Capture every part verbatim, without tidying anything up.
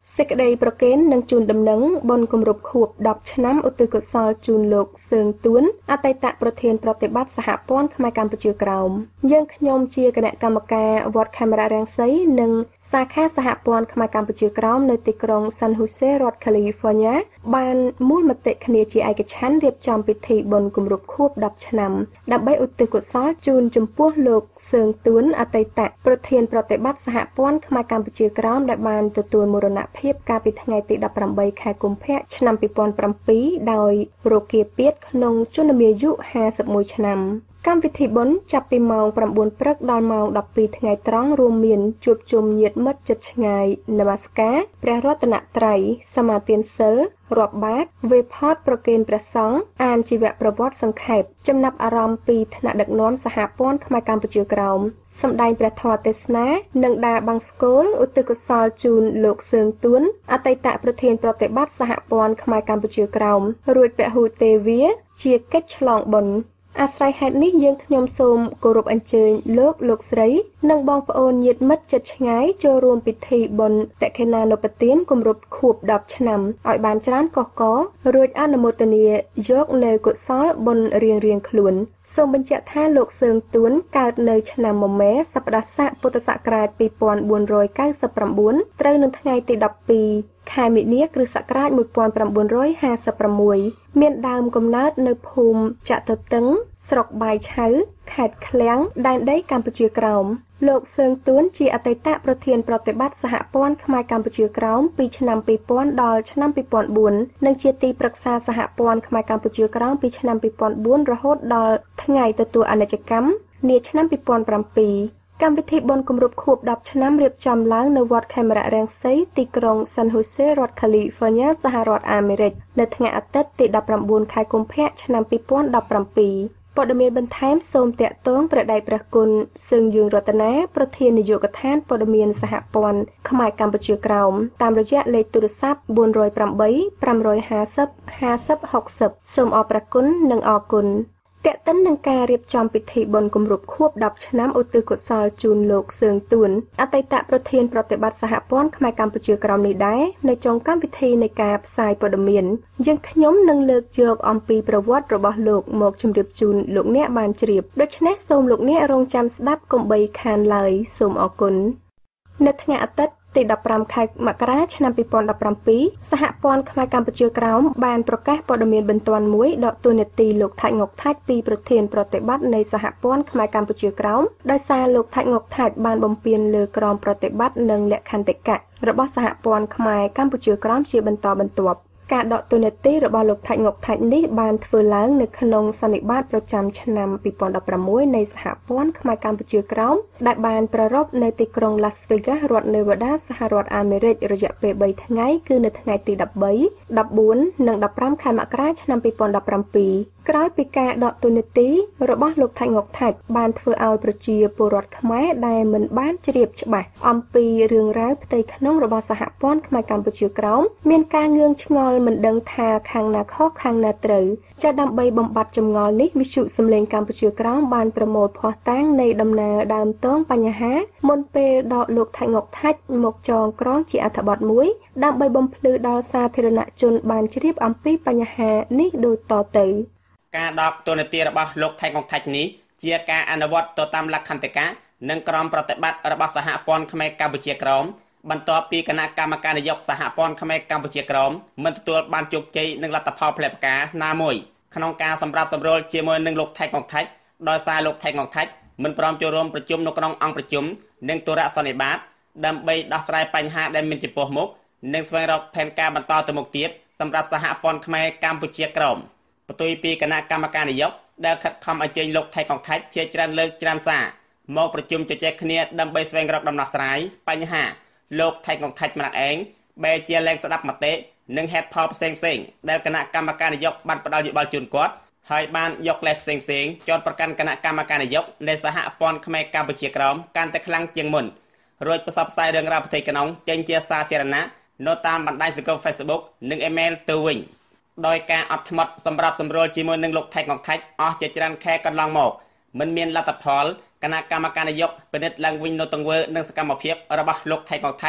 សេចក្តីប្រកេននឹងជូនដំណឹងបនគម្រប់ខួបដប់ឆ្នាំឧទ្ទិសកុសលជូនលោកសឿងទួនអតីតប្រធានប្រតិបត្តិសហព័ន្ធខ្មែរកម្ពុជាក្រោមយើងខ្ញុំជាគណៈកម្មការវត្តខេមរៈរាំងសីនិងសាខាសហព័ន្ធខ្មែរកម្ពុជាក្រោមនៅទីក្រុង San Jose រដ្ឋ California បានមូលមតិគ្នាជាឯកច្ឆន្ទរៀបចំពិធីបុណ្យគម្រប់ខួបដប់ឆ្នាំដើម្បីឧទ្ទិសកុសលជូនចំពោះលោកសឿងទួនអតីតប្រធានប្រតិបត្តិសហព័ន្ធខ្មែរកម្ពុជាក្រោមដែលបានទទួលមរណភាពកាលពីថ្ងៃទីដប់ប្រាំបីខែកុម្ភៈឆ្នាំពីរពាន់ប្រាំពីរដោយរោគាពាធក្នុងជនមាយុห้าสิบเอ็ดឆ្នាំកម្មវិធីបុណ្យចាប់ពីម៉ោងប្រាំបួនព្រឹកដល់ម៉ោងដប់ពីរថ្ងៃត្រង់រួមមានជួបជុំញាតិមិត្តជិតឆ្ងាយនមស្ការព្រះរតនត្រ័យសមាទានសិលរាប់បាតវេផតប្រគេនព្រះសង្ឃអានជីវប្រវត្តិសង្ខេបចំណាប់អារម្មណ៍ពីថ្នាក់ដឹកនាំសហព័ន្ធខ្មែរកម្ពុជាក្រោមសម្ដែងព្រះធម៌ទេសនានិងដាបាំងស្គលឧទ្ទិសកុសលជូនលោកសឿងទួនអតីតប្រធានប្រតិបត្តិសហព័ន្ធខ្មែរកម្ពុជាក្រោមរួចពហុទេវាជាកិច្ចឆ្លងបុណ្យអាស្រ័យហេតុនេះយើងខ្ញុំសូមគោរពអញ្ជើញលោកលោកស្រីនិងបងប្អូនញាតិមិត្តជិតឆ្ងាយចូលរួមពិធីបុណ្យតេខេណានុប្បទានគម្រប់ខួបដប់ឆ្នាំឲ្យបានច្រើនកកករួចអនុមោទនាយកនៅកុសលបុណ្យរៀងរៀងខ្លួនសូមបញ្ជាក់ថាលោកសឿងទួនកើតនៅឆ្នាំមមែសប្តាហ៍ស័កពុទ្ធសករាជពីរពាន់បួនរយកៅសិបប្រាំបួនត្រូវនឹងថ្ងៃទីដប់ពីរខែមិនិនាគ្រិស្តសករាជmột nghìn chín trămห้าสิบหกមានដើមកំណើតនៅភូមិចាក់ទទឹងស្រុកបាយឆៅខេត្តឃ្លាំងដែនដីកម្ពុជាក្រោមលោកសឿងទួនជាអតីតប្រធានប្រតិបត្តិសហព័ន្ធខ្មែរកម្ពុជាក្រោមពីឆ្នាំពីរពាន់ដល់ឆ្នាំពីរពាន់បួននិងជាទីប្រឹក្សាសហព័ន្ធខ្មែរកម្ពុជាក្រោមពីឆ្នាំពីរពាន់បួនរហូតដល់ថ្ងៃទទួលអនិច្ចកម្មនាឆ្នាំពីរពាន់ប្រាំពីរកម្មវិធីបុណ្យគម្រប់ខួបដប់ឆ្នាំរៀបចំឡើងនៅវត្តខេមរៈរាំងសីទីក្រុង San Jose រដ្ឋ California សហរដ្ឋអាមេរិកនៅថ្ងៃអាទិត្យទីដប់ប្រាំបួនខែកុម្ភៈឆ្នាំពីរពាន់ដប់ប្រាំពីរព័ត៌មានបន្ថែមសូមតាក់ទងព្រះដៃព្រះគុណសឿងយឿងរតនាប្រធាននាយកដ្ឋានព័ត៌មានសហព័ន្ធខ្មែរកម្ពុជាក្រោមតាមរយៈលេខទូរស័ព្ទបួនរយប្រាំបី ប្រាំរយហាសិប ហាសិប ហុកសិបសូមអរព្រះគុណនិងអរគុណតេតិននឹងការរៀបចំពិធីបុណ្យគម្រប់ខួបដប់ឆ្នាំឧទ្ទិសកុសលជូនលោកសឿងទួនអតីតប្រធានប្រតិបត្តិសហព័ន្ធខ្មែរកម្ពុជាក្រោមនេះដែរនៅចុងកម្មវិធីនៃការផ្សាយព័ត៌មានយើងខ្ញុំនឹងលើកយកអំពីប្រវត្តិរបស់លោកមកជម្រាបជូនលោកអ្នកបានជ្រាបដូច្នេះសូមលោកអ្នករងចាំស្ដាប់កុំបីខានឡើយសូមអរគុណនៅថ្ងៃអាទិត្យទីដប់ប្រាំខែមករាឆ្នាំពីរពាន់ដប់ប្រាំពីរសហព័ន្ធខ្មែរកម្ពុជាក្រោមបានប្រកាសព័ត៌មានបន្ទាន់មួយដកតួនាទីលោកថាច់ងុកថាច់ពីប្រធានប្រតិបត្តិនៃសហព័ន្ធខ្មែរកម្ពុជាក្រោមដោយសារលោកថាច់ងុកថាច់បានបំពានលើក្រមប្រតិបត្តិនិងលក្ខន្តិកៈរបស់សហព័ន្ធខ្មែរកម្ពុជាក្រោមជាបន្តបន្ទាប់ការដកតួនាទីរបស់លោកថាច់ងុកថាច់នេះបានធ្វើឡើងនៅក្នុងសន្និបាតប្រចាំឆ្នាំពីរពាន់ដប់ប្រាំមួយនៃសហព័ន្ធខ្មែរកម្ពុជាក្រោមដែលបានប្រារព្ធនៅទីក្រុង Las Vegas រដ្ឋ Nevada សហរដ្ឋអាមេរិករយៈពេលបីថ្ងៃគឺនៅថ្ងៃទីដប់បី ដប់បួននិងដប់ប្រាំខែមករាឆ្នាំពីរពាន់ដប់ប្រាំពីរក្រោយពីការដកតួនាទីរបស់លោកថាច់ងុកថាច់បានធ្វើឲ្យប្រជាពលរដ្ឋខ្មែរដែលមិនបានជ្រាបច្បាស់អំពីរឿងរ៉ាវផ្ទៃក្នុងរបស់សហព័ន្ធខ្មែរកម្ពុជាក្រោមមានការងឿងឆ្ងល់មិនដឹងថាខាងណាខុសខាងណាត្រូវចាដើម្បីបំបត្តិចម្ងល់នេះវិទ្យុសំឡេងកម្ពុជាក្រោមបានប្រមូលភស្តុតាងនៃដំណើរដើមតងបញ្ហាមុនពេលដកលោកថាច់ងុកថាច់មកចងក្រងជាអត្ថបទមួយដើម្បីបំភ្លឺដល់សាធារណជនបានជ្រាបអំពីបញ្ហានេះដូចតទៅការដកតួនាទីរបស់លោកថាច់ងុកថាច់នេះជាការអនុវត្តទៅតាមលក្ខន្តិកៈនិងក្រមប្រតិបត្តិរបស់សហព័ន្ធខ្មែរកម្ពុជាក្រោមបន្ទាប់ពីគណៈកម្មការនយោបាយសហព័ន្ធខ្មែរកម្ពុជាក្រោមមិនទទួលបានជោគជ័យនឹងលទ្ធផលផ្លែផ្កាណាមួយក្នុងការសម្រាប់សម្រួលជាមួយនឹងលោកថាច់ងុកថាច់ដោយសារលោកថាច់ងុកថាច់មិនព្រមចូលរួមប្រជុំនៅក្នុងអង្គប្រជុំនិងទូរស័ព្ទនិបាតដើម្បីដោះស្រាយបញ្ហាដែលមានចំពោះមុខនិងស្វែងរកផែនការបន្តទៅមុខទៀតសម្រាប់សហព័ន្ធខ្មែរកម្ពុជាក្រោមបន្ទាប់ពីគណៈកម្មការនយោបាយដែលខិតខំអញ្ជើញលោកថៃកងថាច់ជាច្រើនលើកច្រើនសារមកប្រជុំជជែកគ្នាដើម្បីស្វែងរកដំណោះស្រាយបញ្ហាលោកថៃកងថាច់ម្នាក់ឯងបែរជាលែងស្ដាប់មតិនិងហេតុផលផ្សេងផ្សេងដែលគណៈកម្មការនយោបាយបានផ្ដល់យោបល់ជូនគាត់ហើយបានយកលេសផ្សេងផ្សេងចោទប្រកាន់គណៈកម្មការនយោបាយនៃសហព័ន្ធខ្មែរកម្ពុជាក្រោមកាន់តែខ្លាំងជាងមុនរួចផ្សព្វផ្សាយរឿងរ៉ាវផ្ទៃក្នុងចេញជាសាធារណៈនៅតាមបណ្ដាញសង្គម Facebook និង Email ទៅវិញដោយការអត់ធ្មត់សម្រាប់សម្រួលជាមួយនឹងលោកថៃកងថាច់អស់ជាច្រើនខែកន្លងមកមិនមានលទ្ធផលគណៈកម្មការនយោបាយពិនិត្យឡើងវិញនៅទង្វើនិងសកម្មភាពរបស់លោកថៃកងថាច់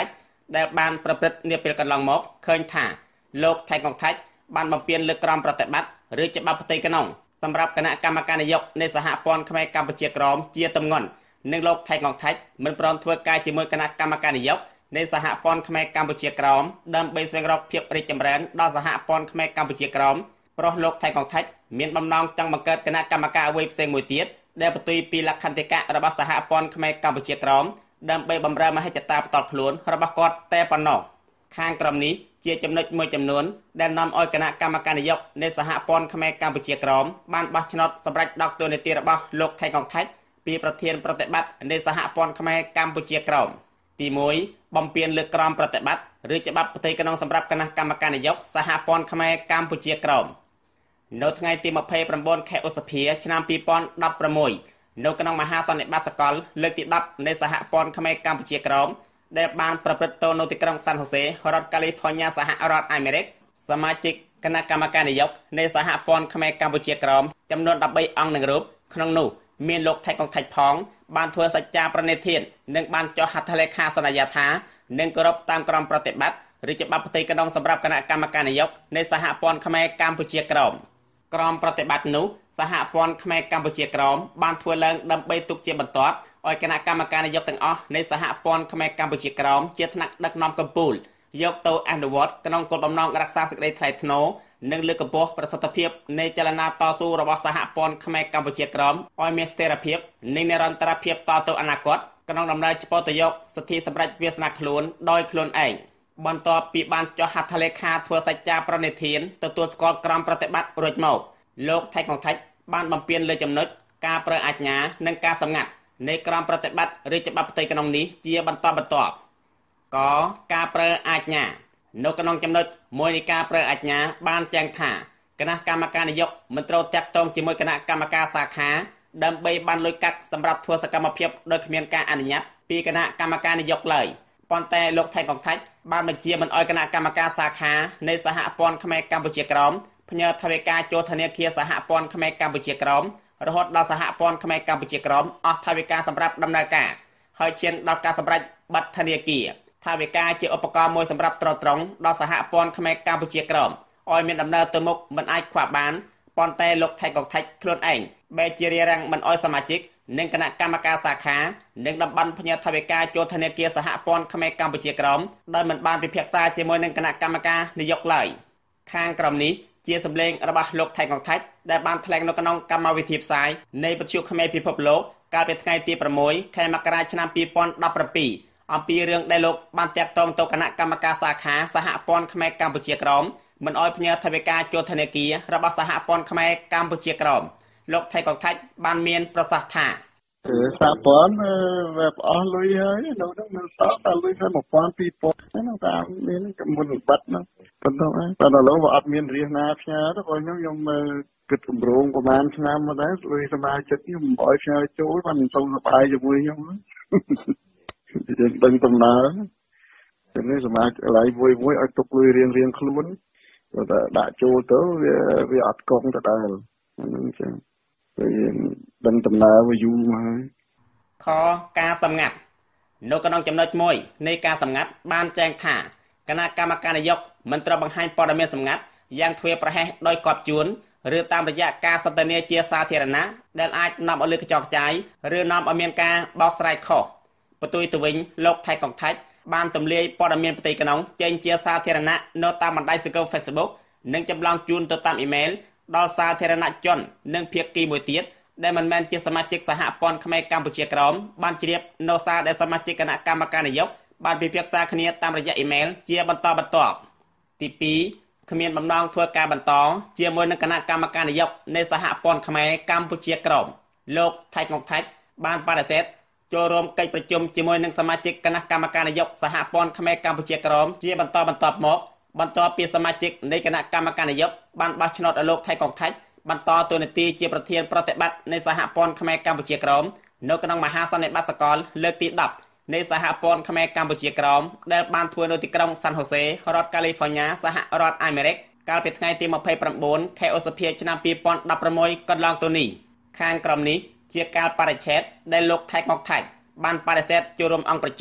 ដែលបានប្រព្រឹត្តនាពេលកន្លងមកឃើញថាលោកថៃកុងថៃបានបំពេញលើក្រមប្រតិបត្តិឬច្បាប់ផ្ទៃក្នុងសម្រាប់គណៈកម្មការនយោបាយនៃសហព័ន្ធខ្មែរកម្ពុជាក្រមជាទម្ងន់និងលោកថៃកុងថៃមិនព្រមធ្វើការជាមួយគណៈកម្មការនយោបាយនៃសហព័ន្ធខ្មែរកម្ពុជាក្រមដើម្បីស្វែងរកភាពរីកចម្រើនដល់សហព័ន្ធខ្មែរកម្ពុជាក្រមព្រោះលោកថៃកុងថៃមានបំណងចង់បង្កើតគណៈកម្មការអ្វីផ្សេងមួយទៀតដែលបន្ទុយពីលក្ខន្តិកៈរបស់សហព័ន្ធខ្មែរកម្ពុជាក្រមដើម្បីបម្រើមហិច្ឆតាផ្ទាល់ខ្លួនរបស់គាត់តែប៉ុណ្ណោះខាងក្រមនេះជាចំណុចមួយចំនួនដែលនាំឲ្យគណៈកម្មការនយោបាយនៃសហព័ន្ធខ្មែរកម្ពុជាក្រមបានបោះឆ្នោតសម្រេចដកតួនាទីរបស់លោកថៃកុងថៃពីប្រធានប្រតិបត្តិនៃសហព័ន្ធខ្មែរកម្ពុជាក្រមទីមួយបំពេញលើក្រមប្រតិបត្តិឬច្បាប់ផ្ទៃក្នុងសម្រាប់គណៈកម្មការនយោបាយសហព័ន្ធខ្មែរកម្ពុជាក្រមនៅថ្ងៃទីម្ភៃប្រាំបួនខែឧសភាឆ្នាំពីរពាន់ដប់ប្រាំមួយនៅក្នុងមហាសន្និបាតសកលលើកទីដប់នៃសហព័ន្ធខ្មែរកម្ពុជាក្រមដែលបានប្រព្រឹត្តទៅនៅទីក្រុងសាន់ហូសេរដ្ឋកាលីហ្វ័រញ៉ាសហរដ្ឋអាមេរិកសមាជិកគណៈកម្មការនយោបាយនៃសហព័ន្ធខ្មែរកម្ពុជាក្រមចំនួនដប់បីអង្គនឹងរូបក្នុងនោះមានលោកថៃកុងថៃផងបានធ្វើសច្ចាប្រណិធាននិងបានចុះហត្ថលេខាសន្យាថានឹងគោរពតាមក្រមប្រតិបត្តិឬច្បាប់ផ្ទៃក្នុងសម្រាប់គណៈកម្មការនយោបាយនៃសហព័ន្ធខ្មែរកម្ពុជាក្រមក្រមប្រតិបត្តិនោះសហព័ន្ធខ្មែរកម្ពុជាក្រមបានធ្វើឡើងដើម្បីទុកជាបន្ទាត់ឲ្យគណៈកម្មការនយោបាយទាំងអស់នៃសហព័ន្ធខ្មែរកម្ពុជាក្រមជាថ្នាក់ដឹកនាំកម្ពុជាយកទៅអនុវត្តក្នុងគោលបំណងរក្សាសេចក្តីថ្លៃថ្នូរនិងលើកកម្ពស់ប្រសិទ្ធភាពនៃចលនាតស៊ូរបស់សហព័ន្ធខ្មែរកម្ពុជាក្រមឲ្យមានស្ថិរភាពនិងនិរន្តរភាពតទៅអនាគតក្នុងដំណើរឆ្ពោះទៅយកសិទ្ធិសម្រេចវាសនាខ្លួនដោយខ្លួនឯងបន្ទាប់ពីបានចុះហត្ថលេខាធ្វើសច្ចាប្រណិធានទទួលស្គាល់ក្រមប្រតិបត្តិរួចមកលោកថៃកុងថៃបានបំពេញលើចំណុចការប្រើអាជ្ញានិងការសម្ងាត់នៃក្រមប្រតិបត្តិឬច្បាប់ផ្ទៃក្នុងនេះជាបន្តបន្ទាប់កការប្រើអាជ្ញានៅក្នុងចំណុចមួយនៃការប្រើអាជ្ញាបានចែងថាគណៈកម្មការនយោបាយមិនត្រូវតាក់ទងជាមួយគណៈកម្មការសាខាដើម្បីបានលុយកាក់សម្រាប់ធ្វើសកម្មភាពដោយគ្មានការអនុញ្ញាតពីគណៈកម្មការនយោបាយឡើយប៉ុន្តែលោកថៃកុងថៃបានបញ្ជាមិនអោយគណៈកម្មការសាខានៃសហព័ន្ធខ្មែរកម្ពុជាក្រមផ្ញើថវិកាចូលធនាគារសហព័ន្ធខ្មែរកម្ពុជាក្រមរហូតដល់សហព័ន្ធខ្មែរកម្ពុជាក្រមអស់ថវិកាសម្រាប់ដំណើរការហើយឈានដល់ការសម្រេចប័ណ្ណធនាគារថវិកាជាឧបករណ៍មួយសម្រាប់ត្រត្រង់ដល់សហព័ន្ធខ្មែរកម្ពុជាក្រមឲ្យមានដំណើរទៅមុខមិនអាចខ្វះបានប៉ុន្តែលោកថៃកុងថៃខ្លួនឯងបែរជារារាំងមិនអោយសមាជិកនិងគណៈកម្មការសាខានិងតំបន់ផ្ញើថវិកាចូលធនាគារសហព័ន្ធខ្មែរកម្ពុជាក្រមដោយមិនបានពិភាក្សាជាមួយនឹងគណៈកម្មការនយោបាយឡើយខាងក្រុមនេះជាសម្លេងរបស់លោកថៃកុងថៃដែលបានថ្លែងនៅក្នុងកម្មវិធីផ្សាយនៃវិទ្យុខ្មែរពិភពលោកកាលពីថ្ងៃទីប្រាំមួយខែមករាឆ្នាំពីរពាន់ដប់ប្រាំពីរអំពីរឿងដែលលោកបានតាក់ទងទៅគណៈកម្មការសាខាសហព័ន្ធខ្មែរកម្ពុជាក្រមមិនអោយផ្ញើថវិកាចូលធនាគាររបស់សហព័ន្ធខ្មែរកម្ពុជាក្រមលោកថៃកុងថៃបានមានប្រសាសន៍ថាសហព័ន្ធវាអស់លុយហើយនៅនោះនៅសល់តែលុយតែmộtពាន់ពីរពាន់ហ្នឹងតាមមានមុនបាត់ហ្នឹងប៉ុន្តែតែដល់ឥឡូវវាអត់មានរៀសណាផ្ញើទៅគាត់ខ្ញុំខ្ញុំគិតគម្រោងប្រហែលឆ្នាំមកដែរលុយសមាជិកខ្ញុំមិនអោយផ្ញើចូលបានមិនសូវសប្បាយជាមួយខ្ញុំយើងដឹងដំណើរចឹងនេះសមាជិកឡៃមួយមួយឲ្យទុកលុយរៀងរៀងខ្លួនតែដាក់ចូលទៅវាវាអត់កង់ទៅដែរហ្នឹងចឹងពេលដឹងដំណើរវាយូរមកហើយខការសម្ងាត់នៅក្នុងចំណុចមួយនៃការសម្ងាត់បានចែងថាគណៈកម្មការនយោបាយមិនត្រូវបង្ហាញព័ត៌មានសម្ងាត់យ៉ាងធ្វេសប្រហែសដោយកត់ជួនឬតាមរយៈការសន្ទនាជាសាធារណៈដែលអាចនាំឲ្យលើកខ្ចោកខ្ចាយឬនាំឲ្យមានការបោកស្រាយខុសបន្ទុយទៅវិញលោកថៃកុងថៃបានទម្លាយព័ត៌មានផ្ទៃក្នុងចេញជាសាធារណៈនៅតាមបណ្ដាញសង្គម Facebook និងចម្លងជូនទៅតាមអ៊ីមែលដល់សាធារណជននិងភាគីមួយទៀតដែលមិនមែនជាសមាជិកសហព័ន្ធខ្មែរកម្ពុជាក្រមបានជ្រាបនៅសារដែលសមាជិកគណៈកម្មការនយោបាយបានពិភាក្សាគ្នាតាមរយៈអ៊ីមែលជាបន្តបន្ទាប់ទីពីរគ្មានបំណងធ្វើការបន្តជាមួយនឹងគណៈកម្មការនយោបាយនៃសហព័ន្ធខ្មែរកម្ពុជាក្រមលោកថៃកុងថៃបានបដិសេធចូលរួមកិច្ចប្រជុំជាមួយនឹងសមាជិកគណៈកម្មការនយោបាយសហព័ន្ធខ្មែរកម្ពុជាក្រមជាបន្តបន្ទាប់មកបន្ទាប់ពីសមាជិកនៃគណៈកម្មការនយោបាយបានបោះឆ្នោតឲ្យលោកថៃកុងថៃបន្តតួនាទីជាប្រធានប្រតិបត្តិនៃសហព័ន្ធខ្មែរកម្ពុជាក្រមនៅក្នុងមហាសន្និបាតសកលលើកទីដប់នៃសហព័ន្ធខ្មែរកម្ពុជាក្រមដែលបានធ្វើនៅទីក្រុងសាន់ហូសេរដ្ឋកាលីហ្វ័រញ៉ាសហរដ្ឋអាមេរិកកាលពីថ្ងៃទីម្ភៃប្រាំបួនខែឧសភាឆ្នាំពីរពាន់ដប់ប្រាំមួយកន្លងទៅនេះខាងក្រុមនេះជាការបដិឆេទដែលលោកថៃកុងថៃបានបដិសេធចូលរួមអង្គប្រជុំ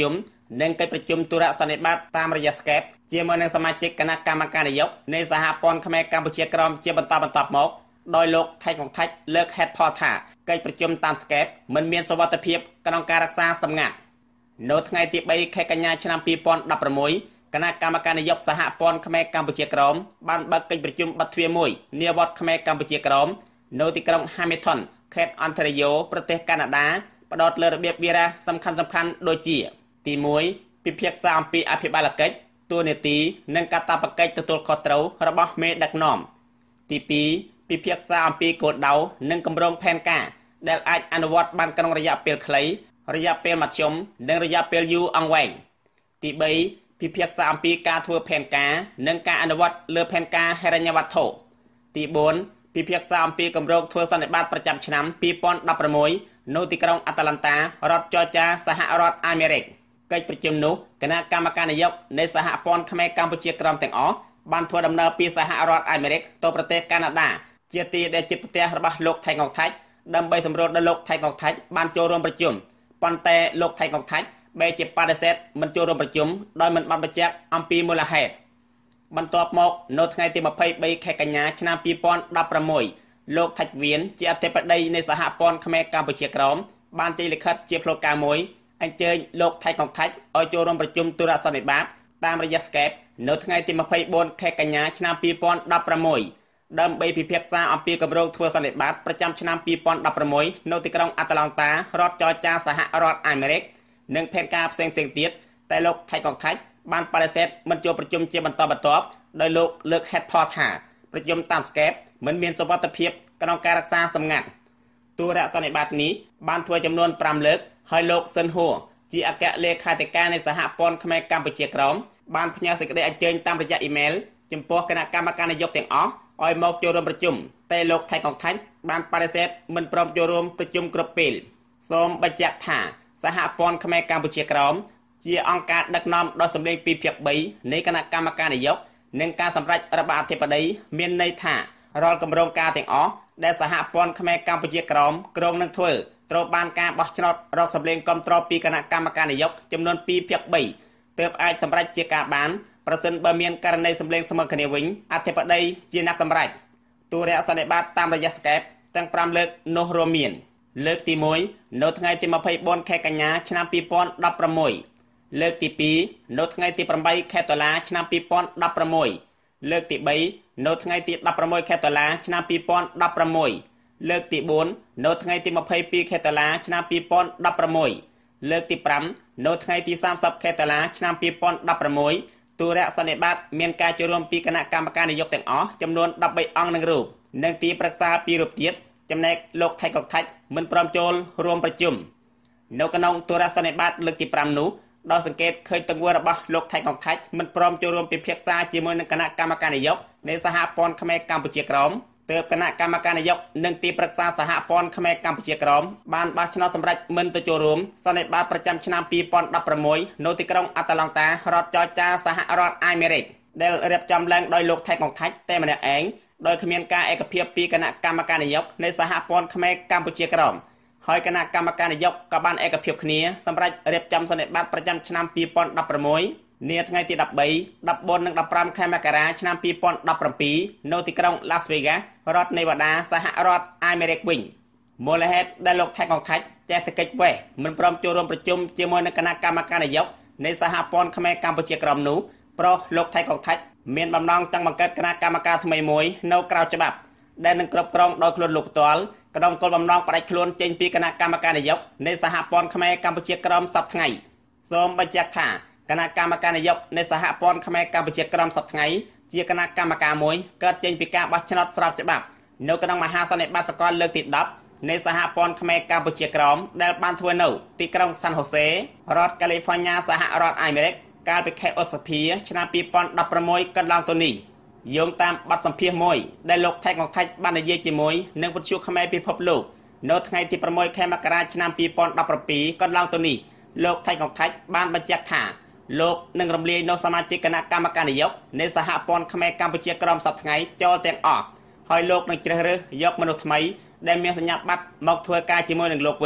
និងកិច្ចប្រជុំទូរស័ព្ទនិបាតតាមរយៈ Skype ជាមួយនឹងសមាជិកគណៈកម្មការនយោបាយនៃសហព័ន្ធខ្មែរកម្ពុជាក្រោមជាបន្តបន្ទាប់មកដោយលោកថៃកុងថាច់លើកហេតុផលថាកិច្ចប្រជុំតាម Skype មិនមានសុវត្ថិភាពក្នុងការរក្សាសម្ងាត់នៅថ្ងៃទីបីខែកញ្ញាឆ្នាំពីរពាន់ដប់ប្រាំមួយគណៈកម្មការនយោបាយសហព័ន្ធខ្មែរកម្ពុជាក្រោមបានបើកកិច្ចប្រជុំបិទទ្វារមួយនាវត្តខ្មែរកម្ពុជាក្រោមនៅទីក្រុង Hamilton ខេត្ត Ontario ប្រទេសកាណាដាផ្ដោតលើរបៀបវារាសំខាន់សំខាន់ដូចជាទីមួយពិភាក្សាអំពីអភិបាលកិច្ចតួនាទីនិងកាតព្វកិច្ចទទួលខុសត្រូវរបស់មេដឹកនាំទីពីរពិភាក្សាអំពីគោលដៅនិងគម្រោងផែនការដែលអាចអនុវត្តបានក្នុងរយៈពេលខ្លីរយៈពេលមធ្យមនិងរយៈពេលយូរអង្វែងទីបីពិភាក្សាអំពីការធ្វើផែនការនិងការអនុវត្តលើផែនការហិរញ្ញវត្ថុទីបួនពិភាក្សាអំពីគម្រោងធ្វើសន្និបាតប្រចាំឆ្នាំពីរពាន់ដប់ប្រាំមួយនៅទីក្រុងអាត្លង់តារដ្ឋច័រចាសហរដ្ឋអាមេរិកកិច្ចប្រជុំនោះគណៈកម្មការនយោបាយនៃសហព័ន្ធខ្មែរកម្ពុជាក្រោមទាំងអស់បានធ្វើដំណើរពីសហរដ្ឋអាមេរិកទៅប្រទេសកាណាដាជាទីដែលជិតប្រទេសរបស់លោកថៃកុងថាច់ដើម្បីសម្រួលដល់លោកថៃកុងថាច់បានចូលរួមប្រជុំប៉ុន្តែលោកថៃកុងថាច់បែរជាបដិសេធមិនចូលរួមប្រជុំដោយមិនបានបញ្ជាក់អំពីមូលហេតុបន្ទាប់មកនៅថ្ងៃទីម្ភៃបីខែកញ្ញាឆ្នាំពីរពាន់ដប់ប្រាំមួយលោកថាច់វៀនជាអធិបតីនៃសហព័ន្ធខ្មែរកម្ពុជាក្រោមបានចេញលិខិតជាផ្លូវការមួយអញ្ជើញលោកថៃកុងថាច់ឲ្យចូលរួមប្រជុំទូរស័ព្ទនិបាតតាមរយៈ Skype នៅថ្ងៃទីម្ភៃបួនខែកញ្ញាឆ្នាំពីរពាន់ដប់ប្រាំមួយដើម្បីពិភាក្សាអំពីគម្រោងធ្វើសន្និបាតប្រចាំឆ្នាំពីរពាន់ដប់ប្រាំមួយនៅទីក្រុងអាត្លង់តារដ្ឋច័រចាសហរដ្ឋអាមេរិកនិងផែនការផ្សេងៗទៀតតែលោកថៃកុងថាច់បានបដិសេធមិនចូលប្រជុំជាបន្តបន្ទាប់ដោយលោកលើកហេតុផលថាប្រជុំតាម Skype មិនមានសុវត្ថិភាពក្នុងការរក្សាសម្ងាត់ទូរស័ព្ទនិបាតនេះបានធ្វើចំនួនប្រាំលើកហើយលោកស៊ិនហួរជាអគ្គលេខាធិការនៃសហព័ន្ធខ្មែរកម្ពុជាក្រោមបានផ្ញើសេចក្តីអញ្ជើញតាមរយៈអ៊ីមែលចំពោះគណៈកម្មការនយោបាយទាំងអស់ឲ្យមកចូលរួមប្រជុំតែលោកថៃកុងថាច់បានបដិសេធមិនព្រមចូលរួមប្រជុំគ្រប់ពេលសូមបញ្ជាក់ថាសហព័ន្ធខ្មែរកម្ពុជាក្រោមជាអង្គការដឹកនាំដ៏សម្លេងពីរភាគបីនៃគណៈកម្មការនយោបាយនិងការសម្រេចរបស់អធិបតីមានន័យថារាល់គម្រោងការទាំងអស់ដែលសហព័ន្ធខ្មែរកម្ពុជាក្រោមក្រុងនឹងធ្វើត្រូវបានការបោះឆ្នោតរកសម្លេងគាំទ្រពីគណៈកម្មការនយោបាយចំនួនពីរភាគបីទើបអាចសម្រេចជាការបានប្រសិនបើមានករណីសម្លេងស្មើគ្នាវិញអធិបតីជាអ្នកសម្រេចទូរស័ព្ទនិបាតតាមរយៈ Skype ទាំងប្រាំលើកនោះរួមមានលើកទីមួយនៅថ្ងៃទីម្ភៃបួនខែកញ្ញាឆ្នាំពីរពាន់ដប់ប្រាំមួយលើកទីពីរនៅថ្ងៃទីប្រាំបីខែតុលាឆ្នាំពីរពាន់ដប់ប្រាំមួយលើកទីបីនៅថ្ងៃទីដប់ប្រាំមួយខែតុលាឆ្នាំពីរពាន់ដប់ប្រាំមួយលើកទីបួននៅថ្ងៃទីម្ភៃពីរខែតុលាឆ្នាំពីរពាន់ដប់ប្រាំមួយលើកទីប្រាំនៅថ្ងៃទីសាមសិបខែតុលាឆ្នាំពីរពាន់ដប់ប្រាំមួយទូរស័ព្ទនិបាតមានការចូលរួមពីគណៈកម្មការនយោបាយទាំងអស់ចំនួនដប់បីអង្គនឹងរូបនិងទីប្រឹក្សាពីររូបទៀតចំណែកលោកថៃកុងថាច់មិនព្រមចូលរួមប្រជុំនៅក្នុងទូរស័ព្ទនិបាតលើកទីប្រាំនោះដោយសង្កេតឃើញទង្វើរបស់លោកថៃកុងថាច់មិនព្រមចូលរួមពិភាក្សាជាមួយនឹងគណៈកម្មការនយោបាយនៃសហព័ន្ធខ្មែរកម្ពុជាក្រោមទើបគណៈកម្មការនយោបាយនិងទីប្រឹក្សាសហព័ន្ធខ្មែរកម្ពុជាក្រោមបានបោះឆ្នោតសម្រេចមិនទៅចូលរួមសន្និបាតប្រចាំឆ្នាំពីរពាន់ដប់ប្រាំមួយនៅទីក្រុងអាត្លង់តារដ្ឋច័រចាសហរដ្ឋអាមេរិកដែលរៀបចំឡើងដោយលោកថៃកុងថាច់តែម្នាក់ឯងដោយគ្មានការឯកភាពពីគណៈកម្មការនយោបាយនៃសហព័ន្ធខ្មែរកម្ពុជាក្រោមហើយគណៈកម្មការនយោបាយក៏បានឯកភាពគ្នាសម្រាប់រៀបចំសន្និបាតប្រចាំឆ្នាំពីរពាន់ដប់ប្រាំមួយនាថ្ងៃទីដប់បី ដប់បួននិងដប់ប្រាំខែមករាឆ្នាំពីរពាន់ដប់ប្រាំពីរនៅទីក្រុង Las Vegas រដ្ឋ Nevada សហរដ្ឋអាមេរិកវិញមូលហេតុដែលលោកថៃកុងថាច់ចេះតែកិច្ចវេះមិនព្រមចូលរួមប្រជុំជាមួយនឹងគណៈកម្មការនយោបាយនៃសហព័ន្ធខ្មែរកម្ពុជាក្រោមនោះព្រោះលោកថៃកុងថាច់មានបំណងចង់បង្កើតគណៈកម្មការថ្មីមួយនៅក្រៅច្បាប់ដែលនឹងគ្រប់គ្រងដោយខ្លួនលោកផ្ទាល់ក្នុងគោលបំណងផ្ដាច់ខ្លួនចេញពីគណៈកម្មការនយោបាយនៃសហព័ន្ធខ្មែរកម្ពុជាក្រោមសប្តាហ៍ថ្ងៃសូមបញ្ជាក់ថាគណៈកម្មការនយោបាយនៃសហព័ន្ធខ្មែរកម្ពុជាក្រោមសប្តាហ៍ថ្ងៃជាគណៈកម្មការមួយកើតចេញពីការបោះឆ្នោតស្របច្បាប់នៅក្នុងមហាសន្និបាតសកលលើកទីដប់នៃសហព័ន្ធខ្មែរកម្ពុជាក្រោមដែលបានធ្វើនៅទីក្រុងសាន់ហូសេរដ្ឋកាលីហ្វ័រញ៉ាសហរដ្ឋអាមេរិកកាលពីខែឧសភាឆ្នាំពីរពាន់ដប់ប្រាំមួយកន្លងទៅនេះយោងតាមបទសម្ភាសន៍មួយដែលលោកថៃកុងថាច់បាននិយាយជាមួយនឹងវិទ្យុខ្មែរពិភពលោកនៅថ្ងៃទីប្រាំមួយខែមករាឆ្នាំពីរពាន់ដប់ប្រាំពីរកន្លងទៅនេះលោកថៃកុងថាច់បានបញ្ជាក់ថាលោកនឹងរំលាយនៅសមាជិកគណៈកម្មការនយោបាយនៃសហព័ន្ធខ្មែរកម្ពុជាក្រោមសប្តាហ៍ថ្ងៃចូលទាំងអស់ហើយលោកនឹងជ្រើសរើសយកមនុស្សថ្មីដែលមានសញ្ញាបត្រមកធ្វើការជាមួយនឹងលោកវិញ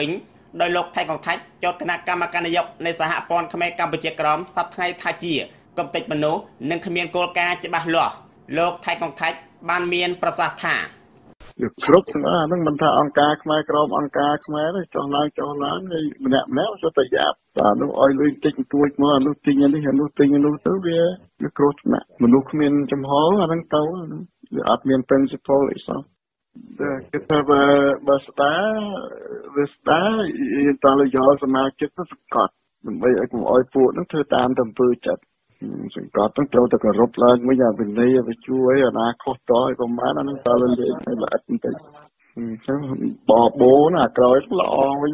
ដោយលោកថៃកងថាច់ចោទគណៈកម្មការនយោបាយនៃសហព័ន្ធខ្មែរកម្ពុជាក្រោមសប្តាហ៍ថ្ងៃថាជាកំតិចមនុស្សនិងគ្មានគោលការណ៍ច្បាស់លាស់លោកថៃកងថាច់បានមានប្រសាសន៍ថាគ្រប់ទាំងអស់ហ្នឹងមិនថាអង្គការខ្មែរក្រមអង្គការខ្មែរទេចុះឡើងចុះឡើងហើយម្នាក់ម្នាក់ចូលទៅយ៉ាប់តែនោះឲ្យលុយតិចតួចមកអានោះទិញអានេះអានោះទិញអានោះទៅវាវាគ្រោះថ្នាក់មនុស្សគ្មានចំហអាហ្នឹងទៅវាអត់មាន principle អីសោះតែគេថាបើបើស្ដាវាស្ដាតើយកសមាជិកទៅសង្កត់ដើម្បីឲ្យកុំឲ្យពួកហ្នឹងធ្វើតាមតែអំពើចិត្តសង្កត់ទៅត្រូវតែគោរពឡើងវិញអាវិន័យវាជួយអនាគតតឲ្យប្រមាណអានឹងតើលេងឲ្យល្អិតបន្តិចអញ្ចឹងបបោណាក្រោយល្អវិញ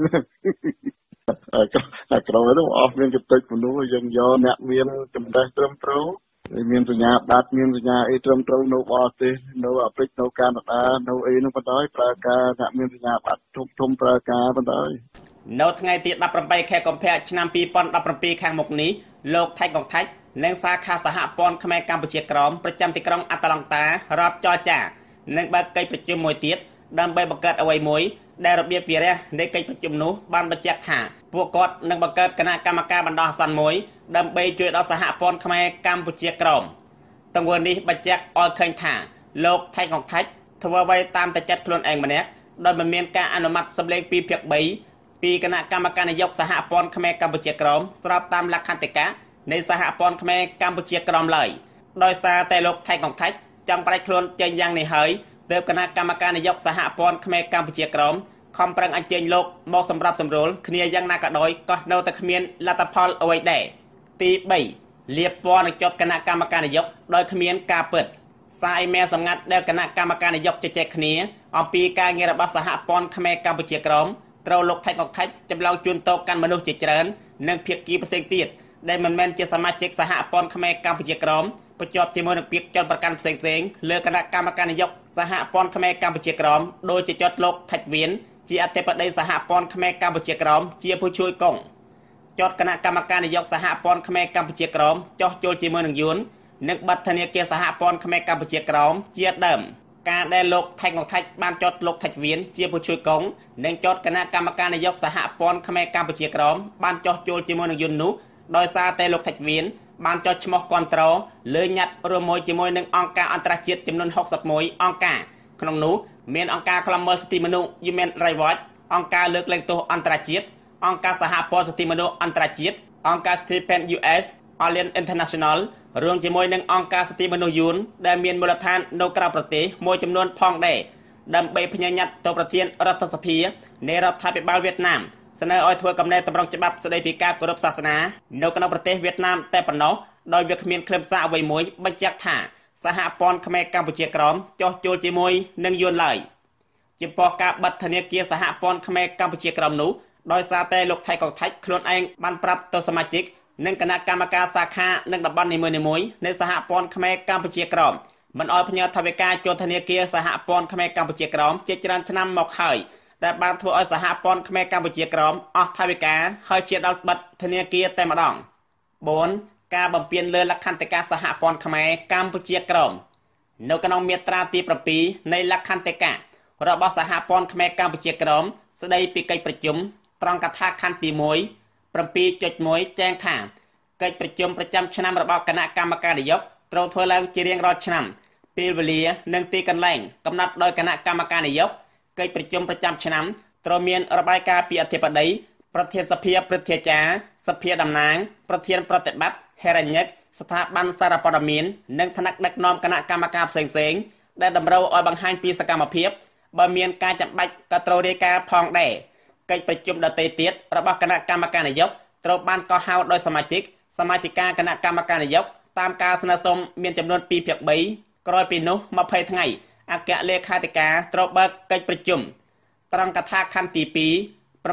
អាក្រោយទៅអស់មានកតិចមនុស្សយើងយកអ្នកមានចំណេះត្រឹមត្រូវមានសញ្ញាបត្រមានសញ្ញាអីត្រឹមត្រូវនៅបរទេសនៅអាហ្វ្រិកនៅកាណាដានៅអីនោះបណ្ដោយប្រើការអ្នកមានសញ្ញាបត្រធំធំប្រើការបណ្ដោយនៅថ្ងៃទីដប់ប្រាំបីខែកុម្ភៈឆ្នាំពីរពាន់ដប់ប្រាំពីរខាងមុខនេះលោកថៃកងថាច់និងសាខាសហព័ន្ធខ្មែរកម្ពុជាក្រោមប្រចាំទីក្រុងអាត្លង់តារដ្ឋចរចានឹងបើកកិច្ចប្រជុំមួយទៀតដើម្បីបង្កើតអ្វីមួយដែលរបៀបវារៈនៃកិច្ចប្រជុំនោះបានបញ្ជាក់ថាពួកគាត់នឹងបង្កើតគណៈកម្មការបណ្ដោះអាសន្នមួយដើម្បីជួយដល់សហព័ន្ធខ្មែរកម្ពុជាក្រោមទង្វើនេះបញ្ជាក់ឲ្យឃើញថាលោកថៃកងថាច់ធ្វើអ្វីតាមតែចិត្តខ្លួនឯងម្នាក់ដោយមិនមានការអនុម័តសម្លេងពីភាគបីពីគណៈកម្មការនយោបាយសហព័ន្ធខ្មែរកម្ពុជាក្រោមស្របតាមលក្ខន្តិកៈនៃសហព័ន្ធខ្មែរកម្ពុជាក្រោមឡើយដោយសារតែលោកថៃកងថាច់ចង់ផ្ដាច់ខ្លួនចេញយ៉ាងនេះហើយទើបគណៈកម្មការនយោបាយសហព័ន្ធខ្មែរកម្ពុជាក្រោមខំប្រឹងអញ្ជើញលោកមកសម្រាប់សម្រួលគ្នាយ៉ាងណាក៏ដោយក៏នៅតែគ្មានលទ្ធផលអ្វីដែរទីបីលៀបពណ៌នឹងចុតគណៈកម្មការនយោបាយដោយគ្មានការពិតសារអេមែលសម្ងាត់ដែលគណៈកម្មការនយោបាយជជែកគ្នាអំពីការងាររបស់សហព័ន្ធខ្មែរកម្ពុជាក្រោមត្រូវលោកថៃកងថាច់ចម្លងជូនតោកាន់មនុស្សជាច្រើននិងភាគីផ្សេងទៀតដែលមិនមែនជាសមាជិកសហព័ន្ធខ្មែរកម្ពុជាក្រោមប្រជាប់ជាមួយនឹងពាក្យចោទប្រកាន់ផ្សេងផ្សេងលើគណៈកម្មការនយោបាយសហព័ន្ធខ្មែរកម្ពុជាក្រោមដោយជាចោទលោកថាច់វៀនជាអធិបតីសហព័ន្ធខ្មែរកម្ពុជាក្រោមជាผู้ជួយកងចោទគណៈកម្មការនយោបាយសហព័ន្ធខ្មែរកម្ពុជាក្រោមចោះចូលជាមួយនឹងយួននិងប័ណ្ណធនាគារសហព័ន្ធខ្មែរកម្ពុជាក្រោមជាដើមការដែលលោកថៃកងថាច់បានចោទលោកថាច់វៀនជាผู้ជួយកងនិងចោទគណៈកម្មការនយោបាយសហព័ន្ធខ្មែរកម្ពុជាក្រោមបានចោះចូលជាមួយនឹងយួននោះដោយសារតែលោកថាច់វៀនបានចោទឈ្មោះគាំទ្រលើញ៉ាត់រួមមួយជាមួយនឹងអង្គការអន្តរជាតិចំនួនហុកសិបមួយអង្គការក្នុងនោះមានអង្គការឃ្លាំមើលសិទ្ធិមនុស្ស Human Rights Watch អង្គការលើកលែងទោសអន្តរជាតិអង្គការសហព័ន្ធសិទ្ធិមនុស្សអន្តរជាតិអង្គការ Stipend យូ អេស Alliance International រួមជាមួយនឹងអង្គការសិទ្ធិមនុស្សយួនដែលមានមូលដ្ឋាននៅក្រៅប្រទេសមួយចំនួនផងដែរដើម្បីផ្ញើញត្តិទៅប្រធានរដ្ឋសភានៃរដ្ឋាភិបាលវៀតណាមស្នើឲ្យធ្វើកំណែតម្រង់ច្បាប់ស្តីពីការគោរពសាសនានៅក្នុងប្រទេសវៀតណាមតែប៉ុណ្ណោះដោយវាគ្មានខ្លឹមសារអ្វីមួយបញ្ជាក់ថាសហព័ន្ធខ្មែរកម្ពុជាក្រោមចោះចូលជាមួយនឹងយួនឡើយចំពោះការបិទធនាគារសហព័ន្ធខ្មែរកម្ពុជាក្រោមនោះដោយសារតែលោកថៃកងថាច់ខ្លួនឯងបានប្រាប់ទៅសមាជិកនិងគណៈកម្មការសាខានិងតំបន់នីមួយៗនៃសហព័ន្ធខ្មែរកម្ពុជាក្រោមមិនឲ្យផ្ញើថវិកាចូលធនាគារសហព័ន្ធខ្មែរកម្ពុជាក្រោមជាច្រើនឆ្នាំមកហើយដែលបានធ្វើឲ្យសហព័ន្ធខ្មែរកម្ពុជាក្រោមអស់ថវិកាហើយជាដល់បិទធនាគារតែម្ដងបួនការបំពានលើលក្ខន្តិកៈសហព័ន្ធខ្មែរកម្ពុជាក្រោមនៅក្នុងមាត្រាទីប្រាំពីរនៃលក្ខន្តិកៈរបស់សហព័ន្ធខ្មែរកម្ពុជាក្រោមស្តីពីកិច្ចប្រជុំត្រង់កថាខណ្ឌទីមួយ 7.1 ចែងថាកិច្ចប្រជុំប្រចាំឆ្នាំរបស់គណៈកម្មការនយោបាយត្រូវធ្វើឡើងជារៀងរាល់ឆ្នាំពេលវេលានិងទីកន្លែងកំណត់ដោយគណៈកម្មការនយោបាយកិច្ចប្រជុំប្រចាំឆ្នាំត្រូវមានរបាយការណ៍ពីអធិបតីប្រធានសភាព្រឹទ្ធាចារ្យសភាតំណាងប្រធានប្រតិបត្តិហេរញ្ញិកស្ថាប័នសារព័ត៌មាននិងថ្នាក់ដឹកនាំគណៈកម្មការផ្សេងៗដែលតម្រូវឲ្យបង្ហាញពីសកម្មភាពបើមានការចាំបាច់ក៏ត្រូវរាយការណ៍ផងដែរកិច្ចប្រជុំដទៃទៀតរបស់គណៈកម្មការនយោបាយត្រូវបានកោះហៅដោយសមាជិកសមាជិកាគណៈកម្មការនយោបាយតាមការស្នើសុំមានចំនួនពីរភាគបីក្រោយពីនោះម្ភៃថ្ងៃអគ្គលេខាធិការត្រូវបើកកិច្ចប្រជុំត្រង់កថាខណ្ឌទីពីរ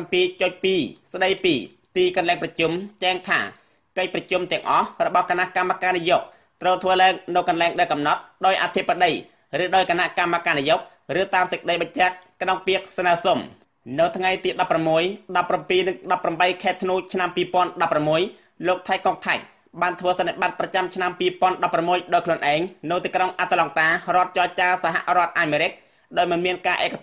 7.2 ស្ដីពីទីកន្លែងប្រជុំចែងថាកិច្ចប្រជុំទាំងអស់របស់គណៈកម្មការនយោបាយត្រូវធ្វើឡើងនៅកន្លែងដែលកំណត់ដោយអធិបតីឬដោយគណៈកម្មការនយោបាយឬតាមសេចក្តីបញ្ជាក់ក្នុងពាក្យស្នើសុំនៅថ្ងៃទីដប់ប្រាំមួយ ដប់ប្រាំពីរ និងដប់ប្រាំបីខែធ្នូឆ្នាំពីរពាន់ដប់ប្រាំមួយលោកថៃកងថាច់បានធ្វើសន្និបាតប្រចាំឆ្នាំពីរពាន់ដប់ប្រាំមួយដោយខ្លួនឯងនៅទីក្រុងអាត្លង់តារដ្ឋចរចាសហរដ្ឋអាមេរិកដោយមិនមានការឯកភាព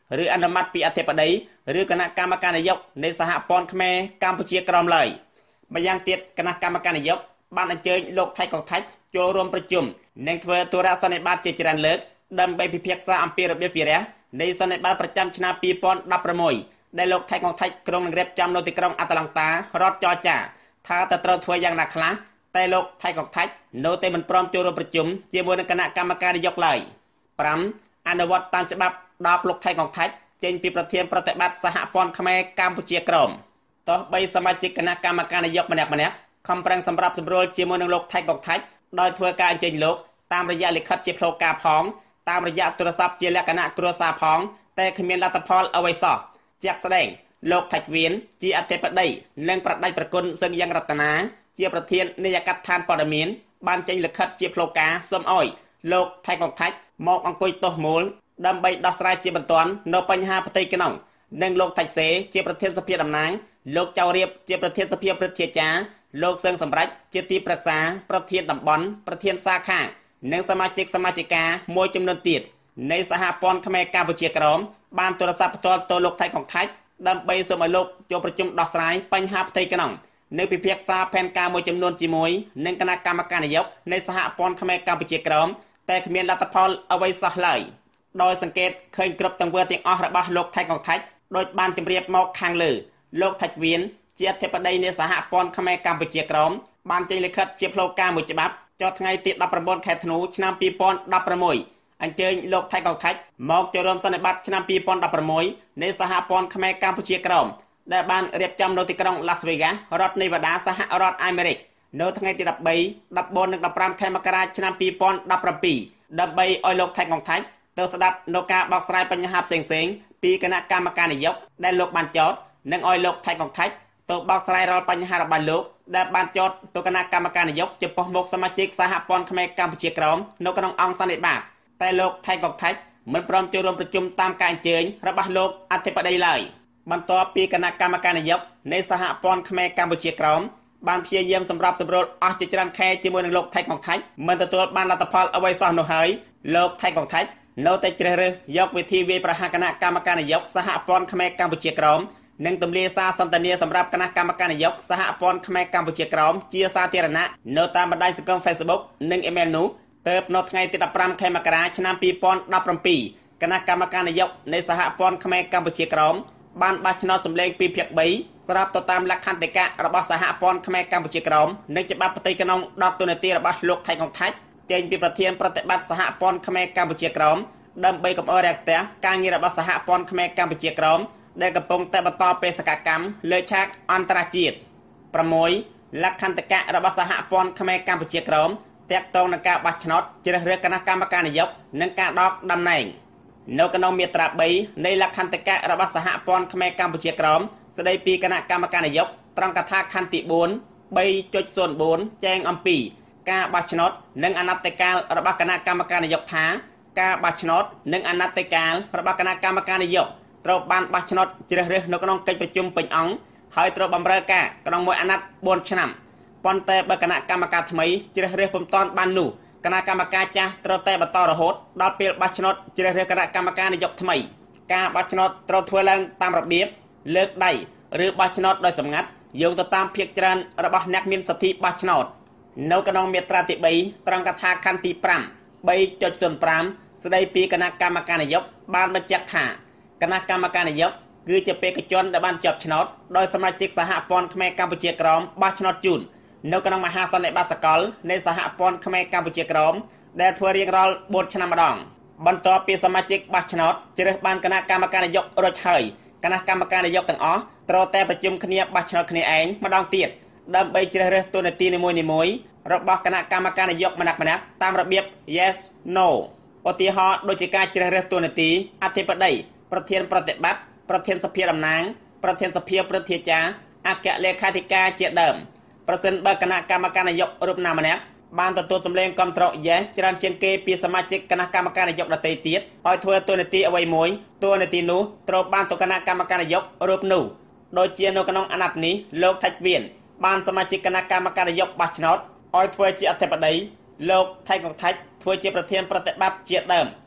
ឬអនុម័តពីអធិបតីឬគណៈកម្មការនយោបាយនៃសហព័ន្ធខ្មែរកម្ពុជាក្រោមឡើយម្យ៉ាងទៀតគណៈកម្មការនយោបាយបានអញ្ជើញលោកថៃកុកថៃចូលរួមប្រជុំនិងធ្វើទូរស័ព្ទនិបាតជាច្រើនលើកដើម្បីពិភាក្សាអំពីរបៀបវិរៈនៃសន្និបាតប្រចាំឆ្នាំពីរពាន់ដប់ប្រាំមួយដែលលោកថៃកុកថៃក្រុងនឹងរៀបចំនៅទីក្រុងអាត្លង់តារដ្ឋចរចាថាតើត្រូវធ្វើយ៉ាងណាខ្លះតែលោកថៃកុកថៃនៅតែមិនព្រមចូលរួមប្រជុំជាមួយនឹងគណៈកម្មការនយោបាយឡើយប្រាំអនុវត្តតាមច្បាប់ដកលោកថៃកុកថៃចេញពីប្រធានប្រតិបត្តិសហព័ន្ធខ្មែរកម្ពុជាក្រោមទោះបីសមាជិកគណៈកម្មការនយោបាយម្នាក់ម្នាក់ខំប្រឹងសម្រាប់សម្រួលជាមួយនឹងលោកថៃកុកថៃដោយធ្វើការអញ្ជើញលោកតាមរយៈលិខិតជាផ្លូវការផងតាមរយៈទូរស័ព្ទជាលក្ខណៈគ្រួសារផងតែគ្មានលទ្ធផលអ្វីសោះជាក់ស្ដែងលោកថៃវៀនជាអធិបតីនិងប្រដេចប្រគុណសឹងយ៉ាងរតនាជាប្រធាននាយកដ្ឋានព័ត៌មានបានចេញលិខិតជាផ្លូវការសូមអោយលោកថៃកុកថៃមកអង្គុយទោសមូលដើម្បីដោះស្រាយជាបន្ទាន់នៅបញ្ហាផ្ទៃក្នុងនិងលោកថៃសេជាប្រធានសភាតំណាងលោកចៅរៀបជាប្រធានសភាព្រឹទ្ធាចារ្យលោកសឹងសម្រេចជាទីប្រឹក្សាប្រធានតំបន់ប្រធានសាខានិងសមាជិកសមាជិកាមួយចំនួនទៀតនៃសហព័ន្ធខ្មែរកម្ពុជាក្រោមបានទូរស័ព្ទផ្ទាល់ទៅលោកថៃកុកថៃដើម្បីសូមឲ្យលោកចូលប្រជុំដោះស្រាយបញ្ហាផ្ទៃក្នុងនៅពិភាក្សាផែនការមួយចំនួនជាមួយនឹងគណៈកម្មការនយោបាយនៃសហព័ន្ធខ្មែរកម្ពុជាក្រោមតែគ្មានលទ្ធផលអ្វីសោះឡើយដោយសង្កេតឃើញគ្រប់ទង្វើទាំងអស់របស់លោកថៃកុកថៃដោយបានជម្រាបមកខាងលើលោកថៃវៀនជាអធិបតីនៃសហព័ន្ធខ្មែរកម្ពុជាក្រោមបានចេញលិខិតជាផ្លូវការមួយច្បាប់ចុះថ្ងៃទីដប់ប្រាំបួនខែធ្នូឆ្នាំពីរពាន់ដប់ប្រាំមួយអញ្ជើញលោកថៃកុកថៃមកចូលរួមសន្និបាតឆ្នាំពីរពាន់ដប់ប្រាំមួយនៃសហព័ន្ធខ្មែរកម្ពុជាក្រោមដែលបានរៀបចំនៅទីក្រុង Las Vegas រដ្ឋ Nevada សហរដ្ឋអាមេរិកនៅថ្ងៃទីដប់បី ដប់បួននិងដប់ប្រាំខែមករាឆ្នាំពីរពាន់ដប់ប្រាំពីរដើម្បីឲ្យលោកថៃកុកថៃទៅស្ដាប់នៅការបកស្រាយបញ្ហាផ្សេងៗពីគណៈកម្មការនយោបាយដែលលោកបានចោទនិងឲ្យលោកថៃកុកថៃទៅបកស្រាយរាល់បញ្ហារបស់លោកដែលបានចោទទៅគណៈកម្មការនយោបាយចំពោះមុខសមាជិកសហព័ន្ធខ្មែរកម្ពុជាក្រោមនៅក្នុងអង្គសន្និបាតតែលោកថៃកុកថៃមិនព្រមចូលរួមប្រជុំតាមការអញ្ជើញរបស់លោកអធិបតីឡើយបន្ទាប់ពីគណៈកម្មការនយោបាយនៃសហព័ន្ធខ្មែរកម្ពុជាក្រោមបានព្យាយាមសម្របសម្រួលអស់ជាច្រើនខែជាមួយនឹងលោកថៃកុកថៃមិនទទួលបានលទ្ធផលអ្វីសោះនោះហើយលោកថៃកុកថៃនៅតែជ្រើសរើសយកវិធីវាយប្រហារគណៈកម្មការនយោបាយសហព័ន្ធខ្មែរកម្ពុជាក្រោមនិងទម្លាយសារសន្ទនាសម្រាប់គណៈកម្មការនយោបាយសហព័ន្ធខ្មែរកម្ពុជាក្រោមជាសាធារណៈនៅតាមបណ្ដាញសង្គម Facebook និងអ៊ីមែលនោះទើបនៅថ្ងៃទីដប់ប្រាំខែមករាឆ្នាំពីរពាន់ដប់ប្រាំពីរគណៈកម្មការនយោបាយនៃសហព័ន្ធខ្មែរកម្ពុជាក្រោមបានបោះឆ្នោតសម្លេងពីភាគបីស្របទៅតាមលក្ខន្តិកៈរបស់សហព័ន្ធខ្មែរកម្ពុជាក្រោមនិងច្បាប់ផ្ទៃក្នុងដកទូនាទីរបស់លោកថៃកុកថៃចេញពីប្រធានប្រតិបត្តិសហព័ន្ធខ្មែរកម្ពុជាក្រោមដើម្បីកុំឲ្យរាំងស្ទះការងាររបស់សហព័ន្ធខ្មែរកម្ពុជាក្រោមដែលកំពុងតែបន្តបេសកកម្មលើឆាកអន្តរជាតិប្រាំមួយ លក្ខន្តិកៈរបស់សហព័ន្ធខ្មែរកម្ពុជាក្រោមទាក់ទងនឹងការបោះឆ្នោតជ្រើសរើសគណៈកម្មការនយោបាយនិងការដកតំណែងនៅក្នុងមាត្រាបីនៃលក្ខន្តិកៈរបស់សហព័ន្ធខ្មែរកម្ពុជាក្រោមស្ដីពីគណៈកម្មការនយោបាយត្រង់កថាខណ្ឌទីបួន បីចុចศูนย์បួន ចែងអំពីការបោះឆ្នោតនិងអនត្តកាលរបស់គណៈកម្មការនយោបាយថាការបោះឆ្នោតនិងអនត្តកាលរបស់គណៈកម្មការនយោបាយត្រូវបានបោះឆ្នោតជ្រើសរើសនៅក្នុងកិច្ចប្រជុំពេញអង្គហើយត្រូវបម្រើការក្នុងមួយអាណត្តិបួនឆ្នាំប៉ុន្តែបើគណៈកម្មការថ្មីជ្រើសរើសពុំតាន់បាននោះគណៈកម្មការចាស់ត្រូវតែបន្តរហូតដល់ពេលបោះឆ្នោតជ្រើសរើសគណៈកម្មការនយោបាយថ្មីការបោះឆ្នោតត្រូវធ្វើឡើងតាមរបៀបលើកដៃឬបោះឆ្នោតដោយសម្ងាត់យោងទៅតាមភាគច្រើនរបស់អ្នកមានសិទ្ធិបោះឆ្នោតនៅក្នុងមាត្រាទីបីត្រង់កថាខណ្ឌទីប្រាំ បីចុចศูนย์ប្រាំ ស្ដីពីគណៈកម្មការនយោបាយបានបញ្ជាក់ថាគណៈកម្មការនយោបាយគឺជាបេក្ខជនដែលបានជាប់ឆ្នោតដោយសមាជិកសហព័ន្ធខ្មែរកម្ពុជាក្រោមបោះឆ្នោតជូននៅក្នុងមហាសន្និបាតសកលនៃសហព័ន្ធខ្មែរកម្ពុជាក្រោមដែលធ្វើរៀងរាល់បួនឆ្នាំម្ដងបន្ទាប់ពីសមាជិកបោះឆ្នោតជ្រើសបានគណៈកម្មការនយោបាយរួចហើយគណៈកម្មការនយោបាយទាំងអស់ត្រូវតែប្រជុំគ្នាបោះឆ្នោតគ្នាឯងម្ដងទៀតដើម្បីជ្រើសរើសតួនាទីនីមួយៗរបស់គណៈកម្មការនយោបាយម្នាក់ៗតាមរបៀប yes no ឧទាហរណ៍ដូចជាការជ្រើសរើសតួនាទីអធិបតីប្រធានប្រតិបត្តិប្រធានសភាតំណាងប្រធានសភាព្រឹទ្ធាចារ្យអគ្គលេខាធិការជាដើមប្រសិនបើគណៈកម្មការនយោបាយរូបណាម្នាក់បានទទួលសម្លេងគាំទ្រ yes ច្រើនជាងគេពីសមាជិកគណៈកម្មការនយោបាយដទៃទៀតឲ្យធ្វើតួនាទីអ្វីមួយតួនាទីនោះត្រូវបានទៅគណៈកម្មការនយោបាយរូបនោះដូចជានៅក្នុងអាណត្តិនេះលោកថៃវៀនបានសមាជិកគណៈកម្មការនយោបាយបោះឆ្នោតឲ្យធ្វើជាអធិបតីលោកថៃកុកថៃធ្វើជាប្រធានប្រតិបត្តិជាដើម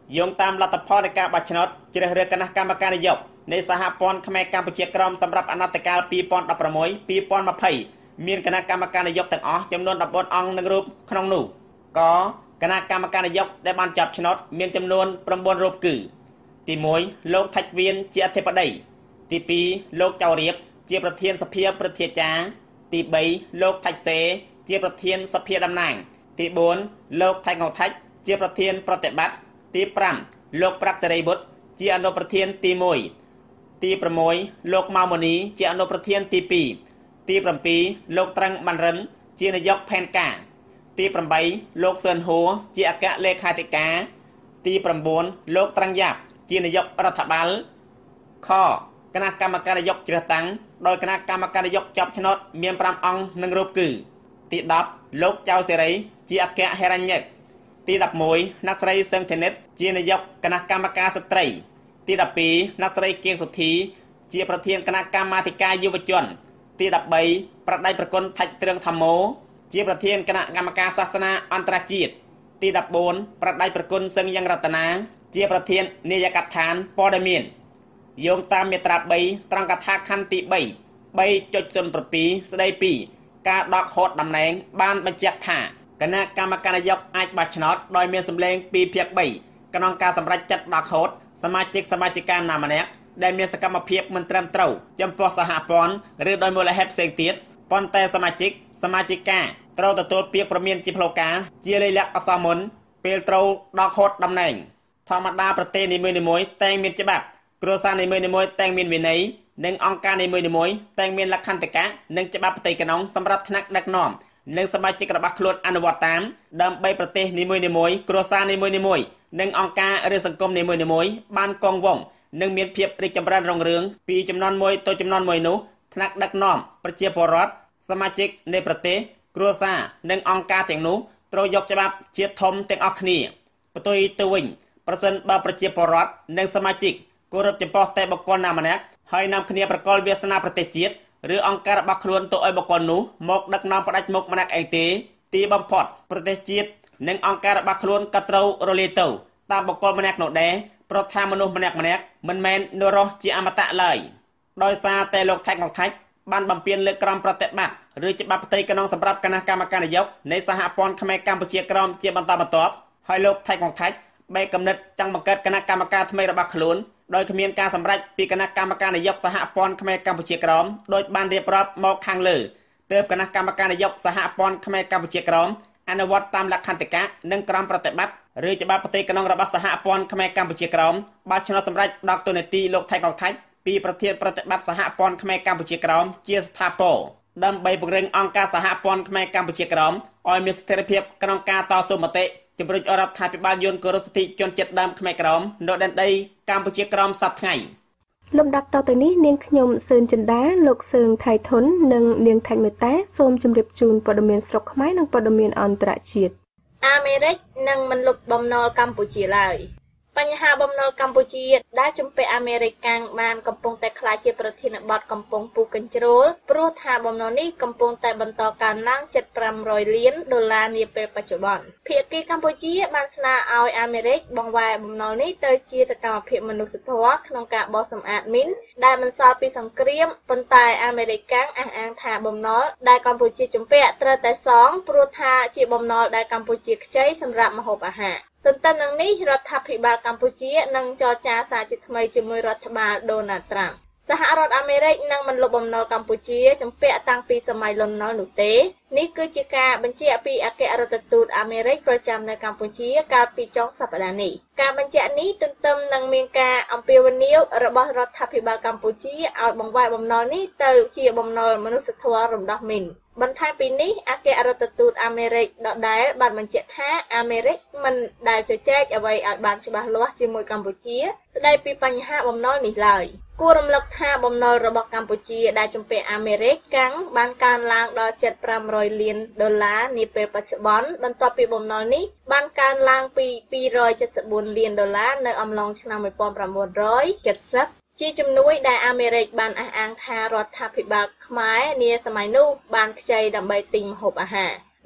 យោងតាមលទ្ធផលនៃការបោះឆ្នោតជ្រើសរើសគណៈកម្មការនយោបាយនៃសហព័ន្ធខ្មែរកម្ពុជាក្រោមសម្រាប់អាណត្តិកាលពីរពាន់ដប់ប្រាំមួយ ពីរពាន់ម្ភៃមានគណៈកម្មការនយោបាយទាំងអស់ចំនួនដប់បួនអង្គនឹងរូបក្នុងនោះកគណៈកម្មការនយោបាយដែលបានចាប់ឆ្នោតមានចំនួនប្រាំបួនរូបគឺទីមួយលោកថាច់វៀនជាអធិបតីទីពីរលោកចៅរៀបជាប្រធានសភាព្រឹទ្ធាចារ្យទីបីលោកថាច់សេជាប្រធានសភាតំណាងទីបួនលោកថៃងថាច់ជាប្រធានប្រតិបត្តិទីប្រាំលោកប្រាក់សេរីបុត្រជាអនុប្រធានទីមួយទីប្រាំមួយលោកម៉ៅម៉ូនីជាអនុប្រធានទីពីរទីប្រាំពីរលោកត្រឹងបានរិនជានាយកផែនការទីប្រាំបីលោកសឿនហួរជាអគ្គលេខាធិការទីប្រាំបួនលោកត្រឹងយ៉ាប់ជានាយករដ្ឋបាលខគណៈកម្មការនយោបាយជ្រើសតាំងដោយគណៈកម្មការនយោបាយចាប់ឆ្នោតមានប្រាំអង្គនឹងរូបគឺទីដប់លោកចៅសេរីជាអគ្គហេរញ្ញិកទីដប់មួយអ្នកស្រីសឹងធានិតជានាយកគណៈកម្មការស្ត្រីទីដប់ពីរអ្នកស្រីគៀងសុធីជាប្រធានគណៈកម្មាធិការយុវជនទីដប់បីប្រដៃប្រគុណថាច់ត្រឹងធម្មោជាប្រធានគណៈកម្មការសាសនាអន្តរជាតិទីដប់បួនប្រដៃប្រគុណសឹងយ៉ាងរតនាជាប្រធាននាយកដ្ឋានព័ត៌មានយោងតាមមាត្រាបីត្រង់កថាខណ្ឌទីបី បីចុចศูนย์bảyស្ដីពីការដកហូតតំណែងបានបញ្ជាក់ថាគណៈកម្មការនយោបាយអាចបោះឆ្នោតដោយមានសម្លេងពីរភាគបីក្នុងការសម្រេចចិត្តដកហូតសមាជិកសមាជិកាណាម្នាក់ដែលមានសកម្មភាពមិនត្រឹមត្រូវចំពោះសហព័ន្ធឬដោយមូលហេតុផ្សេងទៀតប៉ុន្តែសមាជិកសមាជិកាត្រូវទទួលពាក្យព្រមានជាផ្លូវការជាលិលាក់អក្សរមុនពេលត្រូវដកហូតតំណែងធម្មតាប្រទេសនីមួយៗតែងមានច្បាប់គ្រួសារនីមួយៗតែងមានវិន័យនិងអង្គការនីមួយៗតែងមានលក្ខន្តិកៈនិងច្បាប់ផ្ទៃក្នុងសម្រាប់ថ្នាក់ដឹកនាំនិងសមាជិករបស់ខ្លួនអនុវត្តតាមដើម្បីប្រទេសនីមួយៗគ្រួសារនីមួយៗនិងអង្គការឬសង្គមនីមួយៗបានគង់វង្សនិងមានភាពរីកចម្រើនរុងរឿងពីចំនួនមួយទៅចំនួនមួយនោះថ្នាក់ដឹកនាំប្រជាពលរដ្ឋសមាជិកនៃប្រទេសគ្រួសារនិងអង្គការទាំងនោះត្រូវយកច្បាប់ជាតិធំទាំងអស់គ្នាផ្ទុយទៅវិញប្រសិនបើប្រជាពលរដ្ឋនិងសមាជិកគោរពចំពោះតែបុគ្គលណាម្នាក់ហើយនាំគ្នាប្រកល់វាសនាប្រទេសជាតិឬអង្គការរបស់ខ្លួនទៅឲ្យបុគ្គលនោះមកដឹកនាំផ្ដាច់មុខម្នាក់ឯងទេទីបំផុតប្រទេសជាតិនិងអង្គការរបស់ខ្លួនក៏ត្រូវរលាយទៅតាមបុគ្គលម្នាក់នោះដែរព្រោះថាមនុស្សម្នាក់ម្នាក់មិនមែននរោះជាអមតៈឡើយដោយសារតែលោកថៃកងថាច់បានបំពេញលើក្រមប្រតិបត្តិឬច្បាប់ផ្ទៃក្នុងសម្រាប់គណៈកម្មការនយោបាយនៃសហព័ន្ធខ្មែរកម្ពុជាក្រោមជាបន្តបន្ទាប់ហើយលោកថៃកងថាច់បែកកំណត់ចង់បង្កើតគណៈកម្មការថ្មីរបស់ខ្លួនដោយគ្មានការសម្រេចពីគណៈកម្មការនយោបាយសហព័ន្ធខ្មែរកម្ពុជាក្រោមដោយបានរៀបរាប់មកខាងលើទើបគណៈកម្មការនយោបាយសហព័ន្ធខ្មែរកម្ពុជាក្រោមអនុវត្តតាមលក្ខន្តិកៈនិងក្រមប្រតិបត្តិឬច្បាប់ផ្ទៃក្នុងរបស់សហព័ន្ធខ្មែរកម្ពុជាក្រោមបានឆ្នោតសម្រេចដកតួនាទីលោកថៃកងថាច់ពីប្រធានប្រតិបត្តិសហព័ន្ធខ្មែរកម្ពុជាក្រោមជាស្ថាពរដើម្បីពង្រឹងអង្គការសហព័ន្ធខ្មែរកម្ពុជាក្រោមឲ្យមានស្ថិរភាពក្នុងការតស៊ូមតិជំរុញរដ្ឋាភិបាលយន្តគោរពសិទ្ធិជនជាតិដើមខ្មែរក្រោមនៅដែនដីកម្ពុជាក្រោមសប្តាហ៍ថ្ងៃលំដាប់តទៅនេះនាងខ្ញុំសឿនចិន្តាលោកសឿងថៃធុននិងនាងថាច់មេតាសូមជម្រាបជូនព័ត៌មានស្រុកខ្មែរនិងព័ត៌មានអន្តរជាតិអាមេរិកនឹងមិនលុបបំណុលកម្ពុជាឡើយបញ្ហាបំណុលកម្ពុជាដែលជំពាក់អាមេរិកកាំងបានកំពុងតែក្លាយជាប្រធានបទកំពុងពុះកញ្ជ្រោលព្រោះថាបំណុលនេះកំពុងតែបន្តកើនឡើងជិតប្រាំរយលានដុល្លារនាពេលបច្ចុប្បន្នភាគីកម្ពុជាបានស្នើឲ្យអាមេរិកបង្វែរបំណុលនេះទៅជាសកម្មភាពមនុស្សធម៌ក្នុងការបោសសម្អាតមីនដែលបន្សល់ពីសង្គ្រាមប៉ុន្តែអាមេរិកកាំងអះអាងថាបំណុលដែលកម្ពុជាជំពាក់ត្រូវតែសងព្រោះថាជាបំណុលដែលកម្ពុជាខ្ចីសម្រាប់ម្ហូបអាហារទន្ទឹមនឹងនេះរដ្ឋាភិបាលកម្ពុជានឹងចរចាសារជាថ្មីជាមួយរដ្ឋបាលដូណាល់ត្រាំសហរដ្ឋអាមេរិកនឹងមិនលុបបំណុលកម្ពុជាជំពាក់តាំងពីសម័យលន់នល់នោះទេនេះគឺជាការបញ្ជាក់ពីអគ្គរដ្ឋទូតអាមេរិកប្រចាំនៅកម្ពុជាកាលពីចុងសប្តាហ៍នេះការបញ្ជាក់នេះទន្ទឹមនឹងមានការអំពាវនាវរបស់រដ្ឋាភិបាលកម្ពុជាឲ្យបង្វែរបំណុលនេះទៅជាបំណុលមនុស្សធម៌រំដោះមីនបន្ថែមពីនេះអគ្គរដ្ឋទូតអាមេរិកដដែលបានបញ្ជាក់ថាអាមេរិកមិនដែលជជែកអ្វីឲ្យបានច្បាស់លាស់ជាមួយកម្ពុជាស្ដីពីបញ្ហាបំណុលនេះឡើយគួររំលឹកថាបំណុលរបស់កម្ពុជាដែលជំពាក់អាមេរិកកាំងបានកើនឡើងដល់ជិតប្រាំរយលានដុល្លារនាពេលបច្ចុប្បន្នបន្ទាប់ពីបំណុលនេះបានកើនឡើងពីពីររយចិតសិបបួនលានដុល្លារនៅអំឡុងឆ្នាំmột nghìn chín trăm七mươiជាជំនួយដែលអាមេរិកបានអះអាងថារដ្ឋាភិបាលខ្មែរនាសម័យនោះបានខ្ចីដើម្បីទិញម្ហូបអាហារ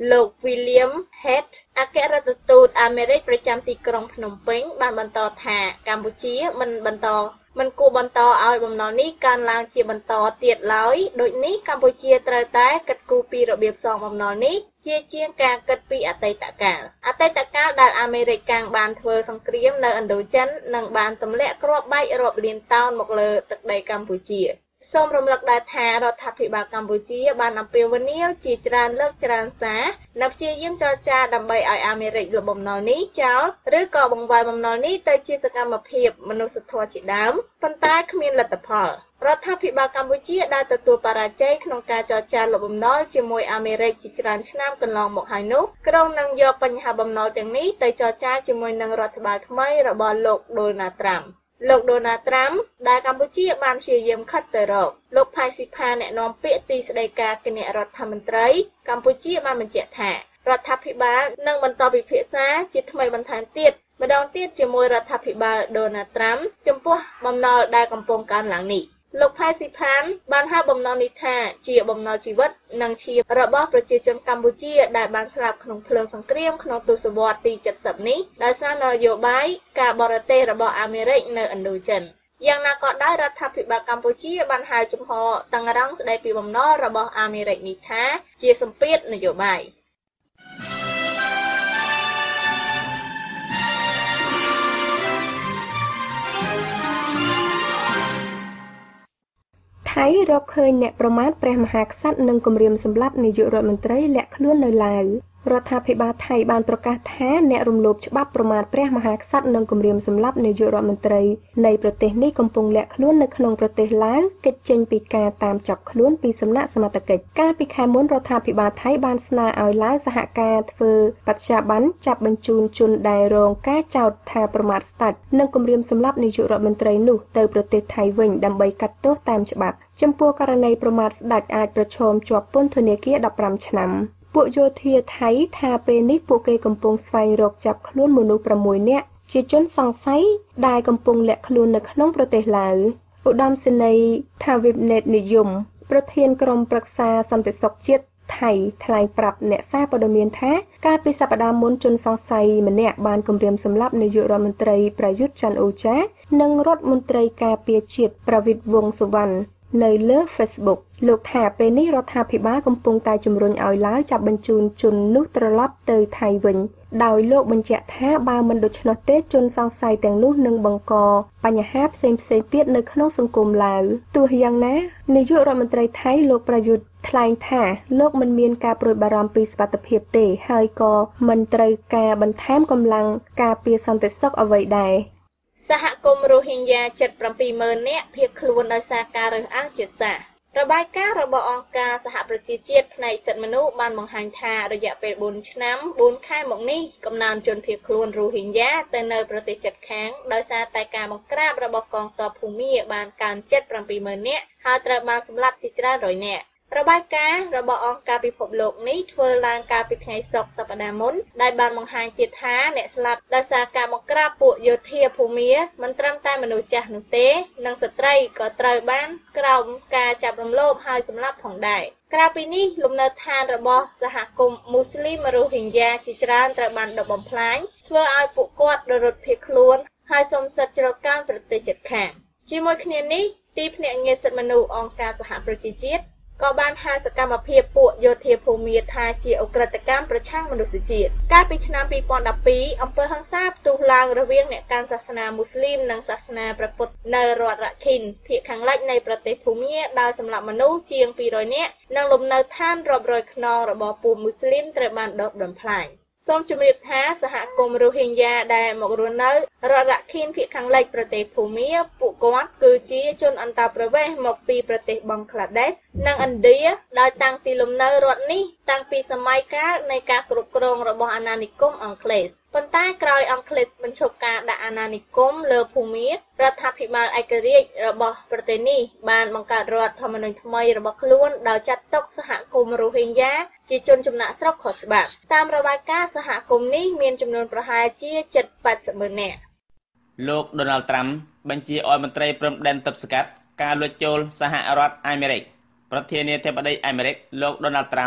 លោក William Head អគ្គរដ្ឋទូតអាមេរិកប្រចាំទីក្រុងភ្នំពេញបានបន្តថាកម្ពុជាមិនបន្តមិនគួរបន្តឲ្យបំណុលនេះកើនឡើងជាបន្តទៀតឡើយដូចនេះកម្ពុជាត្រូវតែគិតគូរពីរបៀបសងបំណុលនេះជាជាងការគិតពីអតីតកាលអតីតកាលដែលអាមេរិកកាំងបានធ្វើសង្គ្រាមនៅឥណ្ឌូចិននិងបានទម្លាក់គ្រាប់បែករាប់លានតោនមកលើទឹកដីកម្ពុជាសូមរំលឹកដែរថារដ្ឋាភិបាលកម្ពុជាបានអំពាវនាវជាច្រើនលើកច្រើនសារនិងព្យាយាមចរចាដើម្បីឲ្យអាមេរិកលុបបំណុលនេះចោលឬក៏បង្វែរបំណុលនេះទៅជាសកម្មភាពមនុស្សធម៌ជាដើមប៉ុន្តែគ្មានលទ្ធផលរដ្ឋាភិបាលកម្ពុជាដែលទទួលបរាជ័យក្នុងការចរចាលុបបំណុលជាមួយអាមេរិកជាច្រើនឆ្នាំកន្លងមកហើយនោះក្រុងនឹងយកបញ្ហាបំណុលទាំងនេះទៅចរចាជាមួយនឹងរដ្ឋបាលថ្មីរបស់លោកដូណាល់ត្រាំលោកដូណាល់ត្រាំដែលកម្ពុជាបានព្យាយាមខិតទៅរកលោកផៃស៊ីផាអ្នកនាំពាក្យទីស្តីការគណៈរដ្ឋមន្ត្រីកម្ពុជាបានបញ្ជាក់ថារដ្ឋាភិបាលនឹងបន្តពិភាក្សាជាថ្មីបន្ថែមទៀតម្ដងទៀតជាមួយរដ្ឋាភិបាលដូណាល់ត្រាំចំពោះបំណុលដែលកំពុងកើនឡើងនេះលោកផៃស៊ីផានបានហៅបំណុលនេះថាជាបំណុលជីវិតនិងឈាមរបស់ប្រជាជនកម្ពុជាដែលបានស្លាប់ក្នុងភ្លើងសង្គ្រាមក្នុងទសវត្សរ៍ទី70នេះដោយសារនយោបាយការបរទេសរបស់អាមេរិកនៅឥណ្ឌូចិនយ៉ាងណាក៏ដោយរដ្ឋាភិបាលកម្ពុជាបានហៅជំហរតឹងរ៉ឹងស្តីពីបំណុលរបស់អាមេរិកនេះថាជាសម្ពាធនយោបាយថៃរកឃើញអ្នកប្រមាថព្រះមហាក្សត្រនិងគំរាមសម្លាប់នាយករដ្ឋមន្ត្រីលាក់ខ្លួននៅឡាវរដ្ឋាភិបាលថៃបានប្រកាសថាអ្នករំលោភច្បាប់ប្រមាថព្រះមហាក្សត្រនិងគំរាមសម្លាប់នាយករដ្ឋមន្ត្រីនៃប្រទេសនេះកំពុងលាក់ខ្លួននៅក្នុងប្រទេសឡាវគេចចេញពីការតាមចាប់ខ្លួនពីសំណាក់សមត្ថកិច្ចកាលពីខែមុនរដ្ឋាភិបាលថៃបានស្នើឲ្យឡាវសហការធ្វើបច្ចាប័នចាប់បញ្ជូនជនដែលរងការចោទថាប្រមាថស្ដេចនិងគំរាមសម្លាប់នាយករដ្ឋមន្ត្រីនោះទៅប្រទេសថៃវិញដើម្បីកាត់ទោសតាមច្បាប់ចំពោះករណីប្រមាថស្ដេចអាចប្រឈមជាប់ពន្ធនាគារដប់ប្រាំឆ្នាំពួកយោធាថៃថាពេលនេះពួកគេកំពុងស្វែងរកចាប់ខ្លួនមនុស្ស៦នាក់ជាជនសង្ស័យដែលកំពុងលាក់ខ្លួននៅក្នុងប្រទេសឡាវឧត្តមសេនីយ៍ថាវិបណេតនិយមប្រធានក្រុមប្រឹក្សាសន្តិសុខជាតិថៃថ្លែងប្រាប់អ្នកសារព័ត៌មានថាកាលពីសប្តាហ៍មុនជនសង្ស័យម្នាក់បានគំរាមសម្លាប់នាយករដ្ឋមន្ត្រីប្រយុទ្ធច័ន្ទអូចានិងរដ្ឋមន្ត្រីការពារជាតិប្រវិតវង្សសុវណ្ណនៅលើ Facebook លោកថាពេលនេះរដ្ឋាភិបាលកំពុងតែជំរុញឲ្យឡាវចាប់បញ្ជូនជននោះត្រឡប់ទៅថៃវិញដោយលោកបញ្ជាក់ថាបើមិនដូច្នោះទេជនសង្ស័យទាំងនោះនឹងបង្កបញ្ហាផ្សេងៗទៀតនៅក្នុងសង្គមឡាវទោះយ៉ាងណានាយករដ្ឋមន្ត្រីថៃលោកប្រយុទ្ធថ្លែងថាលោកមិនមានការព្រួយបារម្ភពីសុវត្ថិភាពទេហើយក៏មិនត្រូវការបន្ថែមកម្លាំងការពារសន្តិសុខអ្វីដែរសហគមន៍រ៉ូហីញ៉ាជិត7ម៉ឺននាក់ភៀសខ្លួនដោយសារការរើសអើងជាតិសាសន៍របាយការណ៍របស់អង្គការសហប្រជាជាតិផ្នែកសិទ្ធិមនុស្សបានបង្ហាញថារយៈពេល4ឆ្នាំ4ខែមកនេះកំណើនជនភៀសខ្លួនរ៉ូហីញ៉ាទៅនៅប្រទេសជិតខាងដោយសារតែការបង្ក្រាបរបស់កងទ័ពភូមាបានកើនជិត7ម៉ឺននាក់ហើយត្រូវបានសម្លាប់ជាច្រើនរយនាក់របាយការណ៍របស់អង្គការពិភពលោកនេះធ្វើឡើងកាលពីថ្ងៃសុក្រសប្តាហ៍មុនដែលបានបង្ហាញទៀតថាអ្នកស្លាប់ដោយសារការបង្ក្រាបពួកយោធាភូមាមិនត្រឹមតែមនុស្សចាស់នោះទេនិងស្ត្រីក៏ត្រូវបានក្រោមការចាប់រំលោភហើយសម្លាប់ផងដែរក្រៅពីនេះលំនៅឋានរបស់សហគមន៍មូស្លីមរ៉ូហីញ៉ាជាច្រើនត្រូវបានដុតបំផ្លាញធ្វើឲ្យពួកគាត់រត់ភៀសខ្លួនហើយសូមសិទ្ធិជ្រកកោនប្រទេសជិតខាងជាមួយគ្នានេះទីភ្នាក់ងារសិទ្ធិមនុស្សអង្គការសហប្រជាជាតិក៏បានហៅសកម្មភាពពួកយោធាភូមាថាជាអ ுக ្រិតកម្មប្រឆាំងមនុស្សជាតិកាលពីឆ្នាំពីរពាន់ដប់ពីរអំពើហិង្សាផ្ទុះឡើងរវាងអ្នកកាន់សាសនាមូស្លីមនិងសាសនាព្រះពុទ្ធនៅរដ្ឋរ៉ាខីនភាគខាងលិចនៃប្រទេសភូមាដោយសម្លាប់មនុស្សជាងពីររយនាក់និងលំនៅឋានរាប់រយខ្នងរបស់ពួកមូស្លីមត្រូវបានដុតបំផ្លាញសូមជម្រាបថាសហគមន៍រ៉ូហីញ៉ាដែលមករស់នៅរដ្ឋរ៉ាខីនភាគខាងលិចប្រទេសភូមាពួកគាត់គឺជាជនអន្តោប្រវេសន៍មកពីប្រទេសបង់ក្លាដេសនិងឥណ្ឌាដោយតាំងទីលំនៅរដ្ឋនេះតាំងពីសម័យកាលនៃការគ្រប់គ្រងរបស់អាណានិគមអង់គ្លេសប៉ុន្តែក្រោយអង់គ្លេសបញ្ឈប់ការដាក់អាណានិគមលើភូមារដ្ឋាភិបាលឯករាជ្យរបស់ប្រទេសនេះបានបង្កើតរដ្ឋធម្មនុញ្ញថ្មីរបស់ខ្លួនដោយចាត់ទុកសហគមន៍រ៉ូហីញ៉ាជាជនចំណាក់ស្រុកខុសច្បាប់តាមរបាយការណ៍សហគមន៍នេះមានចំនួនប្រហែលជាជិតแปดสิบម៉ឺននាក់លោកដូណាល់ត្រាំបញ្ជាឲ្យមន្ត្រីព្រំដែនទប់ស្កាត់ការលួចចូលសហរដ្ឋអាមេរិកប្រធានាធិបតីអាមេរិកលោកដូណាល់ត្រាំ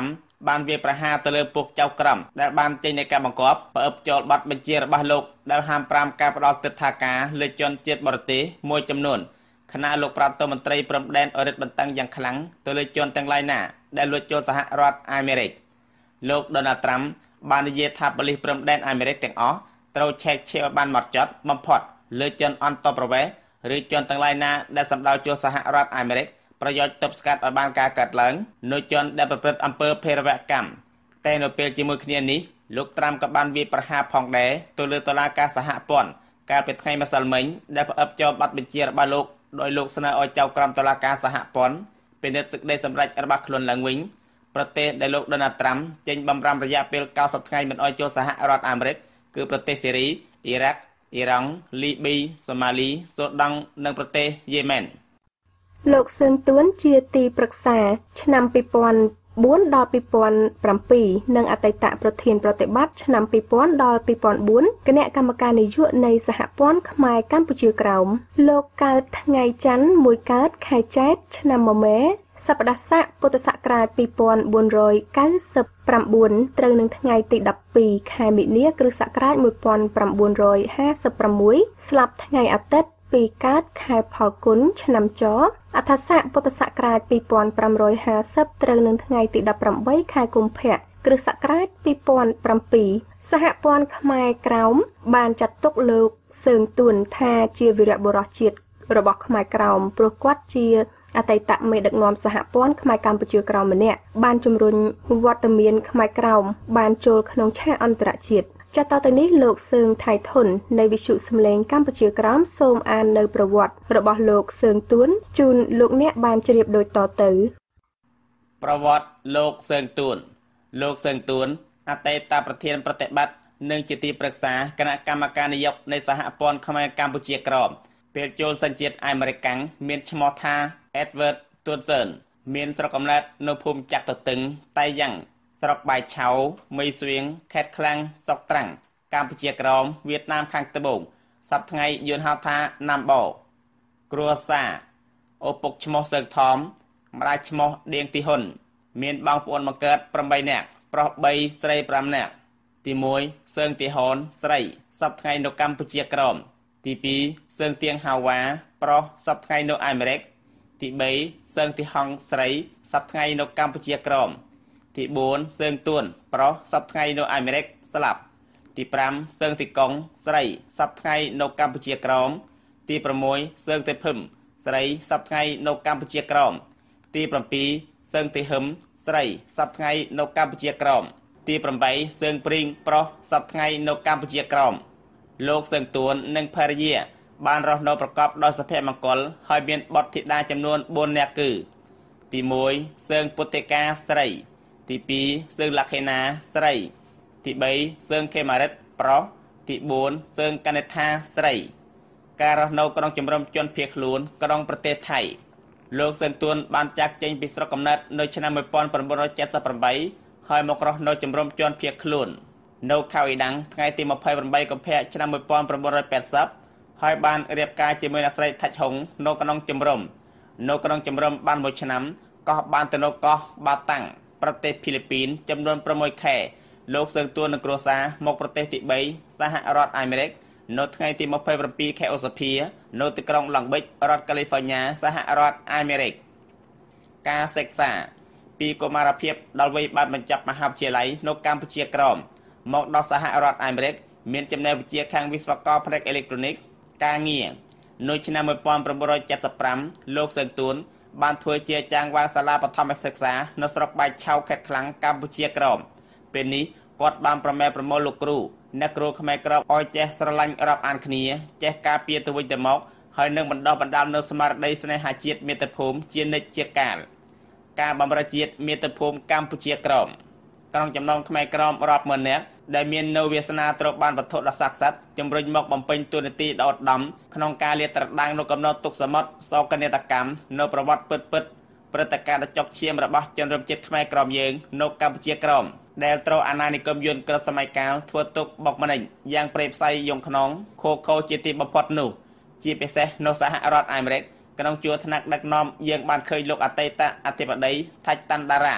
បានវាប្រហារទៅលើពួកចៅក្រមដែលបានចេញនៃការបង្គាប់ប្រអប់ចូលប័ណ្ណបញ្ជារបស់លោកដែលហាមប្រាមការផ្ដល់ទិដ្ឋាការលើជនជាតិបរទេសមួយចំនួនខណៈលោកប្រធានមន្ត្រីព្រំដែនអរិទ្ធបន្តឹងយ៉ាងខ្លាំងទៅលើជនទាំងឡាយណាដែលលួចចូលសហរដ្ឋអាមេរិកលោក Donald Trump បាននិយាយថាប៉ូលីសព្រំដែនអាមេរិកទាំងអស់ត្រូវឆែកឆេរឲ្យបានហ្មត់ចត់បំផុតលើជនអន្តោប្រវេសន៍ឬជនទាំងឡាយណាដែលសម្ដៅចូលសហរដ្ឋអាមេរិកប្រយោជន៍ទប់ស្កាត់ឲ្យបានការកាត់ឡើងនូវជនដែលប្រព្រឹត្តអំពើភេរវកម្មតែនៅពេលជាមួយគ្នានេះលោកត្រាំក៏បានវាយប្រហារផងដែរទៅលើតុលាការសហព័ន្ធកាលពីថ្ងៃម្សិលមិញដែលផ្អឹបចោលប័ណ្ណបញ្ជារបស់លោកដោយលោកស្នើឲ្យចៅក្រមតុលាការសហព័ន្ធពិនិត្យសេចក្តីសម្រេចរបស់ខ្លួនឡើងវិញប្រទេសដែលលោក Donald Trump ចេញបំរាមរយៈពេលเก้าสิบថ្ងៃមិនឲ្យចូលសហរដ្ឋអាមេរិកគឺប្រទេសសេរីអ៊ីរ៉ាក់អ៊ីរ៉ង់លីប៊ីសូម៉ាលីសូដង់និងប្រទេសយេម៉ែនលោកសឿងទួនជាទីប្រឹក្សាឆ្នាំពីរពាន់បួនដល់ពីរពាន់ប្រាំពីរនិងអតីតប្រធានប្រតិបត្តិឆ្នាំពីរពាន់ដល់ពីរពាន់បួនគណៈកម្មការនយោបាយនៃសហព័ន្ធខ្មែរកម្ពុជាក្រោមលោកកើតថ្ងៃច័ន្ទមួយកើតខែចែកឆ្នាំមមែសប្តាហ៍ស័កពុទ្ធសករាជពីរពាន់បួនរយเก้าสิบเก้าត្រូវនឹងថ្ងៃទីដប់ពីរខែមិនិនាគ្រិស្តសករាជមួយពាន់ប្រាំបួនរយห้าสิบหกស្លាប់ថ្ងៃអាទិត្យពីកើតខែផលគុណឆ្នាំចអដ្ឋស័កពុទ្ធសករាជពីរពាន់ប្រាំរយห้าสิบត្រូវនឹងថ្ងៃទីដប់ប្រាំបីខែកុម្ភៈគ្រិស្តសករាជពីរពាន់ប្រាំពីរសហព័ន្ធខ្មែរក្រោមបានចាត់ទុកលោកសឿងទួនថាជាវីរបុរសជាតិរបស់ខ្មែរក្រោមព្រោះគាត់ជាអតីតមេដឹកនាំសហព័ន្ធខ្មែរកម្ពុជាក្រោមម្នាក់បានជំរុញវត្តមានខ្មែរក្រោមបានចូលក្នុងឆាកអន្តរជាតិចាត់តទៅនេះលោកសឿងថៃធុននៃវិទ្យុសំឡេងកម្ពុជាក្រោមសូមអាននៅប្រវត្តិរបស់លោកសឿងទួនជូនលោកអ្នកបានជ្រាបដូចតទៅប្រវត្តិលោកសឿងទួនលោកសឿងទួនអតីតប្រធានប្រតិបត្តិនិងជាទីប្រឹក្សាគណៈកម្មការនយោបាយនៃសហព័ន្ធខ្មែរកម្ពុជាក្រោមពេលចូលសញ្ជាតិអាមេរិកមានឈ្មោះថា Edward Tunson មានស្រុកកំណើតនៅភូមិចាក់ទទឹងតៃយ៉ាងស្រុកបាយឆៅមីស្វៀងខេត្តខ្លាំងស្រុកត្រាំងកម្ពុជាក្រោមវៀតណាមខាងត្បូងសប្តាហ៍ថ្ងៃយួនហៅថាណាំបោគ្រួសារឪពុកឈ្មោះសើកថមម្ដាយឈ្មោះដៀងទីហ៊ុនមានបងប្អូនបង្កើតប្រាំបីនាក់ប្រុសបីស្រីប្រាំនាក់ទីមួយសើងទីហ៊ុនស្រីសប្តាហ៍ថ្ងៃនៅកម្ពុជាក្រោមទីពីរសើងទៀងហាវ៉ាប្រុសសប្តាហ៍ថ្ងៃនៅអាមេរិកទីបីសើងទីហងស្រីសប្តាហ៍ថ្ងៃនៅកម្ពុជាក្រោមទីបួនសើងទួនប្រុសសប្តាហ៍ថ្ងៃនៅអាមេរិកស្លាប់ទីប្រាំសើងទីកុងស្រីសប្តាហ៍ថ្ងៃនៅកម្ពុជាក្រោមទីប្រាំមួយសើងទីភឹមស្រីសប្តាហ៍ថ្ងៃនៅកម្ពុជាក្រោមទីប្រាំពីរសើងទីហឹមស្រីសប្តាហ៍ថ្ងៃនៅកម្ពុជាក្រោមទីប្រាំបីសើងព្រីងប្រុសសប្តាហ៍ថ្ងៃនៅកម្ពុជាក្រោមលោកសើងទួននិងភរិយាបានរស់នៅប្រកបដោយសុភមង្គលហើយមានបុត្រធីតាចំនួនបួននាក់គឺទីមួយសើងពុទ្ធិកាស្រីទីពីរសើងលក្ខិណាស្រីទីបីសើងខេមារិតប្រុសទីបួនសើងកណិដ្ឋាស្រីការរស់នៅក្នុងជំរំជនភៀសខ្លួនក្នុងប្រទេសថៃលោកសើងទួនបានចាក់ចេញពីស្រុកកំណើតនៅឆ្នាំmột nghìn chín trăm七十八ហើយមករស់នៅជំរំជនភៀសខ្លួននៅខៅអ៊ីដាំងថ្ងៃទីยี่สิบแปดកុម្ភៈឆ្នាំmột nghìn chín trămแปดสิบហើយបានរៀបការជាមួយអ្នកស្រីថាច់ហុងនៅក្នុងជំរំនៅក្នុងជំរំបានមួយឆ្នាំក៏បានទៅនៅកោះបាតាំងប្រទេសហ្វីលីពីនចំនួនប្រាំមួយខែលោកសើងទួននិងគ្រួសារមកប្រទេសទីបីសហរដ្ឋអាមេរិកនៅថ្ងៃទីยี่สิบเจ็ดខែឧសភានៅទីក្រុងឡង់ប៊ិចរដ្ឋកាលីហ្វ័រញ៉ាសហរដ្ឋអាមេរិកការសិក្សាពីកុមារភាពដល់វ័យបានបញ្ចប់មហាវិទ្យាល័យនៅកម្ពុជាក្រោមមកដល់សហរដ្ឋអាមេរិកមានចំណេះវិជ្ជាខាងវិស្វករផ្នែកអេឡិចត្រូនិកការងារនៅឆ្នាំmột nghìn chín trăm bảy mươi lămលោកសើងទួនបានធ្វើជាអាចារ្យវ៉ាងសាលាបឋមសិក្សានៅស្រុកបាយឆៅខេត្តខ្លាំងកម្ពុជាក្រោមពេលនេះគាត់បានប្រមែប្រមូលលោកគ្រូអ្នកគ្រូខ្មែរក្រោមឲ្យចេះស្រឡាញ់រាប់អានគ្នាចេះការពារទៅវិញទៅមកហើយនឹងបណ្ដោះបណ្ដាលនៅស្មារតីស្នេហាជាតិមាតុភូមិជានិច្ចជាកាលការបម្រើជាតិមាតុភូមិកម្ពុជាក្រោមក្នុងចំណោមខ្មែរក្រោមរាប់ម៉ឺននាក់ដែលមាននៅវាសនាត្រូវបានវត្ថុដ៏ស័ក្តិសិទ្ធិជំរុញមកបំពេញតួនាទីដ៏ឧត្តមក្នុងការលាតត្រដាងនៅកំណត់ទុកសមុទ្រសោកនាដកម្មនៅប្រវត្តិពិតពិតព្រឹត្តិការណ៍ដ៏ចុកឈាមរបស់ជនរួមជាតិខ្មែរក្រោមយើងនៅកម្ពុជាក្រោមដែលត្រូវអាណានិគមយួនគ្រប់សម័យកាលធ្វើទុកបុកម្នេញយ៉ាងព្រៃផ្សៃយងខ្នងខូខូជាទីបំផុតនោះជាពិសេសនៅសហរដ្ឋអាមេរិកក្នុងជួរថ្នាក់ដឹកនាំយើងបានឃើញលោកអតីតអធិបតីថាច់តាន់តារ៉ា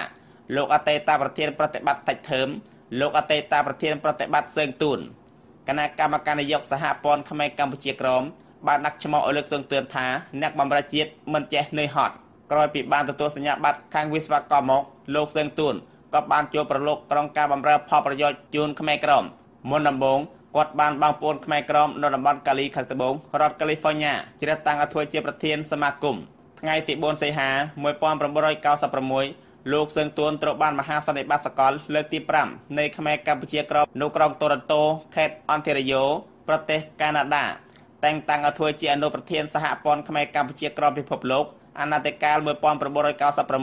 លោកអតីតប្រធានប្រតិបត្តិតិចធើមលោកអតីតប្រធានប្រតិបត្តិសើងទួនគណៈកម្មការនយោបាយសហព័ន្ធខ្មែរកម្ពុជាក្រមបានដាក់ឈ្មោះឲ្យលើកសើងទួនថាអ្នកបម្រើជាតិមិនចេះនឿយហត់ក្រោយពីបានទទួលសញ្ញាបត្រខាងវិស្វកម្មមកលោកសើងទួនក៏បានចូលប្រឡូកក្រុងការបម្រើផលប្រយោជន៍ជូនខ្មែរក្រមមុនដំបូងគាត់បានបងប្អូនខ្មែរក្រមនៅតំបន់កាលីខាងត្បូងរដ្ឋកាលីហ្វ័រញ៉ាជ្រើសតាំងឲ្យធ្វើជាប្រធានសមាគមថ្ងៃទីបួនសីហាmột nghìn chín trăm chín mươi sáuលោកសើងទួនត្រូវបានមហាសន្និបាតសកលលើកទីប្រាំនៃខ្មែរកម្ពុជាក្រមនៅក្រុងតូរ៉ន្តូខេត្តអនតារីយ៉ូប្រទេសកាណាដាតែងតាំងឲ្យធ្វើជាអនុប្រធានសហព័ន្ធខ្មែរកម្ពុជាក្រមពិភពលោកអាណត្តិកាលmột nghìn chín trăm chín mươi sáu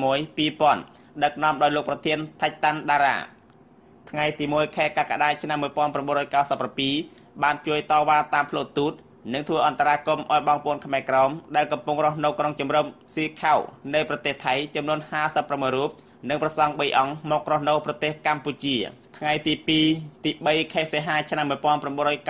2000ដឹកនាំដោយលោកប្រធានថៃតាន់ដារ៉ាថ្ងៃទីមួយខែកក្កដាឆ្នាំmột nghìn chín trăm chín mươi bảyបានជួយតវ៉ាតាមផ្លូវទូតនិងធ្វើអន្តរាគមន៍ឲ្យបងប្អូនខ្មែរក្រមដែលកំពុងរស់នៅក្នុងជំរំស៊ីខៅនៃប្រទេសថៃចំនួនห้าสิบប្រាំរូបនិងប្រសង់បីអង្គមករស់នៅប្រទេសកម្ពុជាថ្ងៃទីពីរទីបីខែសីហាឆ្នាំmột nghìn chín trăm chín mươi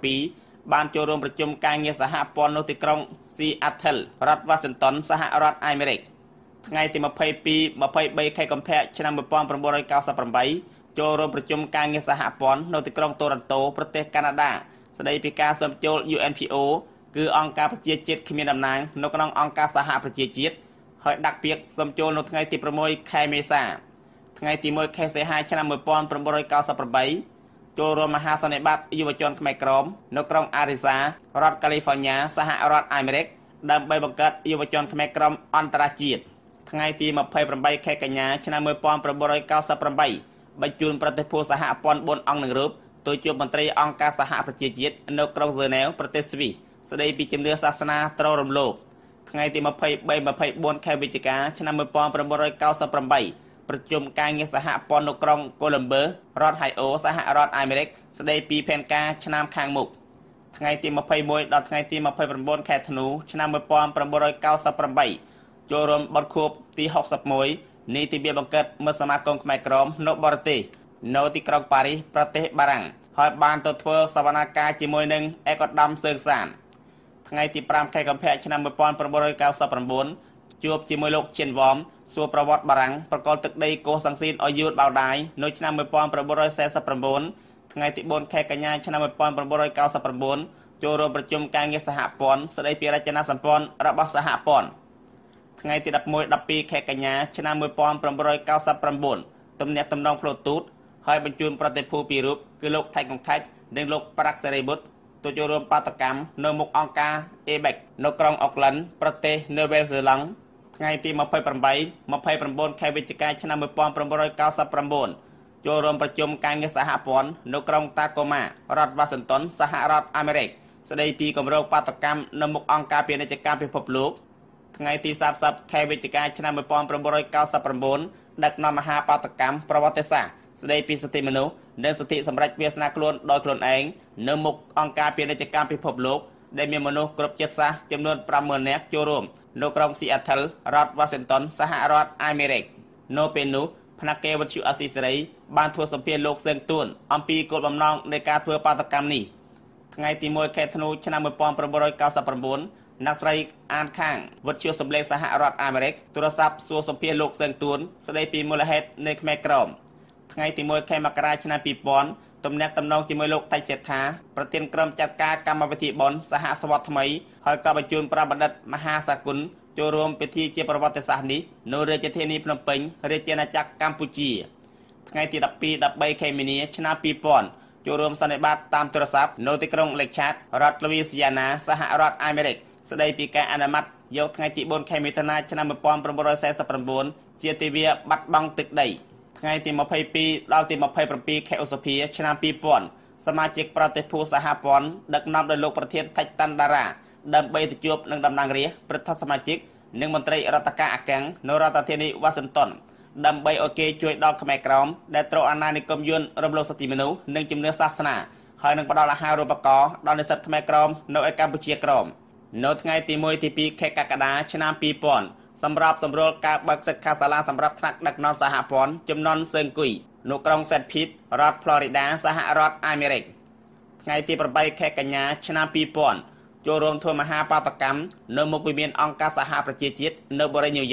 bảyបានចូលរួមប្រជុំការងារសហព័ន្ធនៅទីក្រុងស៊ីអាថិលរដ្ឋវ៉ាស៊ីនតោនសហរដ្ឋអាមេរិកថ្ងៃទីยี่สิบสอง ยี่สิบสามខែកុម្ភៈឆ្នាំmột nghìn chín trăm chín mươi támចូលរួមប្រជុំការងារសហព័ន្ធនៅទីក្រុងតូរ៉ន្តូប្រទេសកាណាដាស្ដីពីការសូមចូល U N P O គឺអង្គការប្រជាជាតិគ្មានតំណែងនៅក្នុងអង្គការសហប្រជាជាតិហើយដាក់ពាក្យសូមចូលនៅថ្ងៃទីប្រាំមួយខែមេសាថ្ងៃទីមួយខែសីហាឆ្នាំmột nghìn chín trăm chín mươi támចូលរួមមហាសន្និបាតយុវជនខ្មែរក្រមនៅក្រុងអារីសារដ្ឋកាលីហ្វ័រញ៉ាសហរដ្ឋអាមេរិកដើម្បីបង្កើតយុវជនខ្មែរក្រមអន្តរជាតិថ្ងៃទីยี่สิบแปดខែកញ្ញាឆ្នាំmột nghìn chín trăm chín mươi támបញ្ជូនប្រតិភូសហព័ន្ធbốnអង្គនឹងរូបទៅជួបមន្ត្រីអង្គការសហប្រជាជាតិនៅក្រុងហ្សឺណែវប្រទេសស្វីសស្ដីពីជំនឿសាសនាត្រូវរំលោភថ្ងៃទីยี่สิบสาม ยี่สิบสี่ខែវិច្ឆិកាឆ្នាំmột nghìn chín trăm chín mươi támប្រជុំការងារសហព័ន្ធនៅក្រុងកូឡុំបឺរដ្ឋហៃអូសហរដ្ឋអាមេរិកស្ដីពីផែនការឆ្នាំខាងមុខថ្ងៃទីยี่สิบเอ็ดដល់ថ្ងៃទីยี่สิบเก้าខែធ្នូឆ្នាំmột nghìn chín trăm chín mươi támចូលរួមបទខួបទីหกสิบเอ็ดនីតិវិទ្យាបង្កើតមិត្តសមាគមខ្មែរក្រមនៅបរទេសនៅទីក្រុងប៉ារីសប្រទេសបារាំងហើយបានទៅធ្វើសវនកម្មជាមួយនឹងឯកឧត្តមសឿងសានថ្ងៃទីห้าខែកុម្ភៈឆ្នាំmột nghìn chín trăm chín mươi chínជួបជាមួយលោកជិនវ៉មសួរប្រវត្តិបារាំងប្រកល់ទឹកដីកោះសង្ស៊ីនឲ្យយួនបៅដាយនៅឆ្នាំmột nghìn chín trăm bốn mươi chínថ្ងៃទីbốnខែកញ្ញាឆ្នាំmột nghìn chín trăm chín mươi chínចូលរួមប្រជុំការងារសហព័ន្ធស្ដីពីរចនាសម្ព័ន្ធរបស់សហព័ន្ធថ្ងៃទីeleven 12ខែកញ្ញាឆ្នាំmột nghìn chín trăm chín mươi chínទំនាក់ទំនងផ្លូវទូតហើយបញ្ជូនប្រតិភូពីររូបគឺលោកថៃកុងថៃនិងលោកប្រាក់សេរីបុត្រទៅចូលរួមបាតកម្មនៅមុខអង្គការ A B E C នៅក្រុងអូកឡង់ប្រទេសនូវែលសេឡង់ថ្ងៃទីยี่สิบแปด ยี่สิบเก้าខែវិច្ឆិកាឆ្នាំmột nghìn chín trăm chín mươi chínចូលរួមប្រជុំការងារសហព័ន្ធនៅក្រុងតាកូម៉ារដ្ឋវ៉ាស៊ីនតោនសហរដ្ឋអាមេរិកស្ដីពីគម្រោងបាតកម្មនៅមុខអង្គការពាណិជ្ជកម្មពិភពលោកថ្ងៃទី三十ខែវិច្ឆិកាឆ្នាំmột nghìn chín trăm chín mươi chínដឹកនាំមហាបាតកម្មប្រវត្តិសាស្ត្រស្ដីពីសិទ្ធិមនុស្សនិងសិទ្ធិសម្រេចវាសនាខ្លួនដោយខ្លួនឯងនៅមុខអង្គការពាណិជ្ជកម្មពិភពលោកដែលមានមនុស្សគ្រប់ជាតិសាសន៍ចំនួនប្រាំម៉ឺននាក់ចូលរួមនៅក្រុងស៊ីអាថិលរដ្ឋវ៉ាស៊ីនតោនសហរដ្ឋអាមេរិកនៅពេលនោះផ្នែកគេវិទ្យុអាស៊ីសេរីបានធ្វើសម្ភារលោកសឿងទួនអំពីគោលបំណងនៃការធ្វើបាតកម្មនេះថ្ងៃទីមួយខែធ្នូឆ្នាំmột nghìn chín trăm chín mươi chínអ្នកស្រីអានខាងវិទ្យុសម្លេងសហរដ្ឋអាមេរិកទូរស័ព្ទសួរសម្ភារលោកសឿងទួនស្ដីពីមូលហេតុនៃខ្មែរក្រមថ្ងៃទីមួយខែមករាឆ្នាំtwo thousandទំនាក់ទំនងជាមួយលោកថៃសេដ្ឋាប្រធានក្រុមចាត់ការកម្មវិធីបុណ្យសហសវត្សថ្មីហើយក៏បញ្ជូនប្រាបណ្ឌិតមហាសាគុណចូលរួមពិធីជាប្រវត្តិសាស្ត្រនេះនៅរាជធានីភ្នំពេញរាជាណាចក្រកម្ពុជាថ្ងៃទីtwelve 13ខែមីនាឆ្នាំtwo thousandចូលរួមសន្និបាតតាមទូរស័ព្ទនៅទីក្រុងលេកឆាតរដ្ឋលូវីស៊ីយ៉ាណាសហរដ្ឋអាមេរិកស្ដីពីការអនុម័តយកថ្ងៃទីfourខែមិថុនាឆ្នាំmột nghìn chín trăm bốn mươi chínជាទិវាបាត់បង់ទឹកដីថ្ងៃទីtwenty-twoដល់ទីtwenty-sevenខែឧសភាឆ្នាំtwo thousandសមាជិកប្រតិភូសហព័ន្ធដឹកនាំដោយលោកប្រធានថៃតាន់ដារ៉ាដើម្បីទៅជួបនឹងតំណាងរាស្ត្រព្រឹទ្ធសមាជិកនិងមន្ត្រីរដ្ឋការអាកាំងនៅរដ្ឋធានីវ៉ាស៊ីនតោនដើម្បីឲ្យគេជួយដល់ខ្មែរក្រមដែលត្រូវអាណានិគមយួនរំលោភសិទ្ធិមនុស្សនិងជំនឿសាសនាហើយនឹងផ្ដល់អាហារូបករណ៍ដល់និស្សិតខ្មែរក្រមនៅឯកម្ពុជាក្រមនៅថ្ងៃទីoneទីtwoខែកក្កដាឆ្នាំtwo thousandសម្រាប់សម្រួលការបើកសិក្ខាសាលាសម្រាប់ថ្នាក់ដឹកនាំសហព័ន្ធចំនួនសើងគុយនៅក្រុង Saint Pete រដ្ឋ Florida សហរដ្ឋអាមេរិកថ្ងៃទីeightខែកញ្ញាឆ្នាំtwo thousandចូលរួមធ្វើមហាបាតកម្មនៅមុខវិមានអង្គការសហប្រជាជាតិនៅបូរីញូវយ៉ក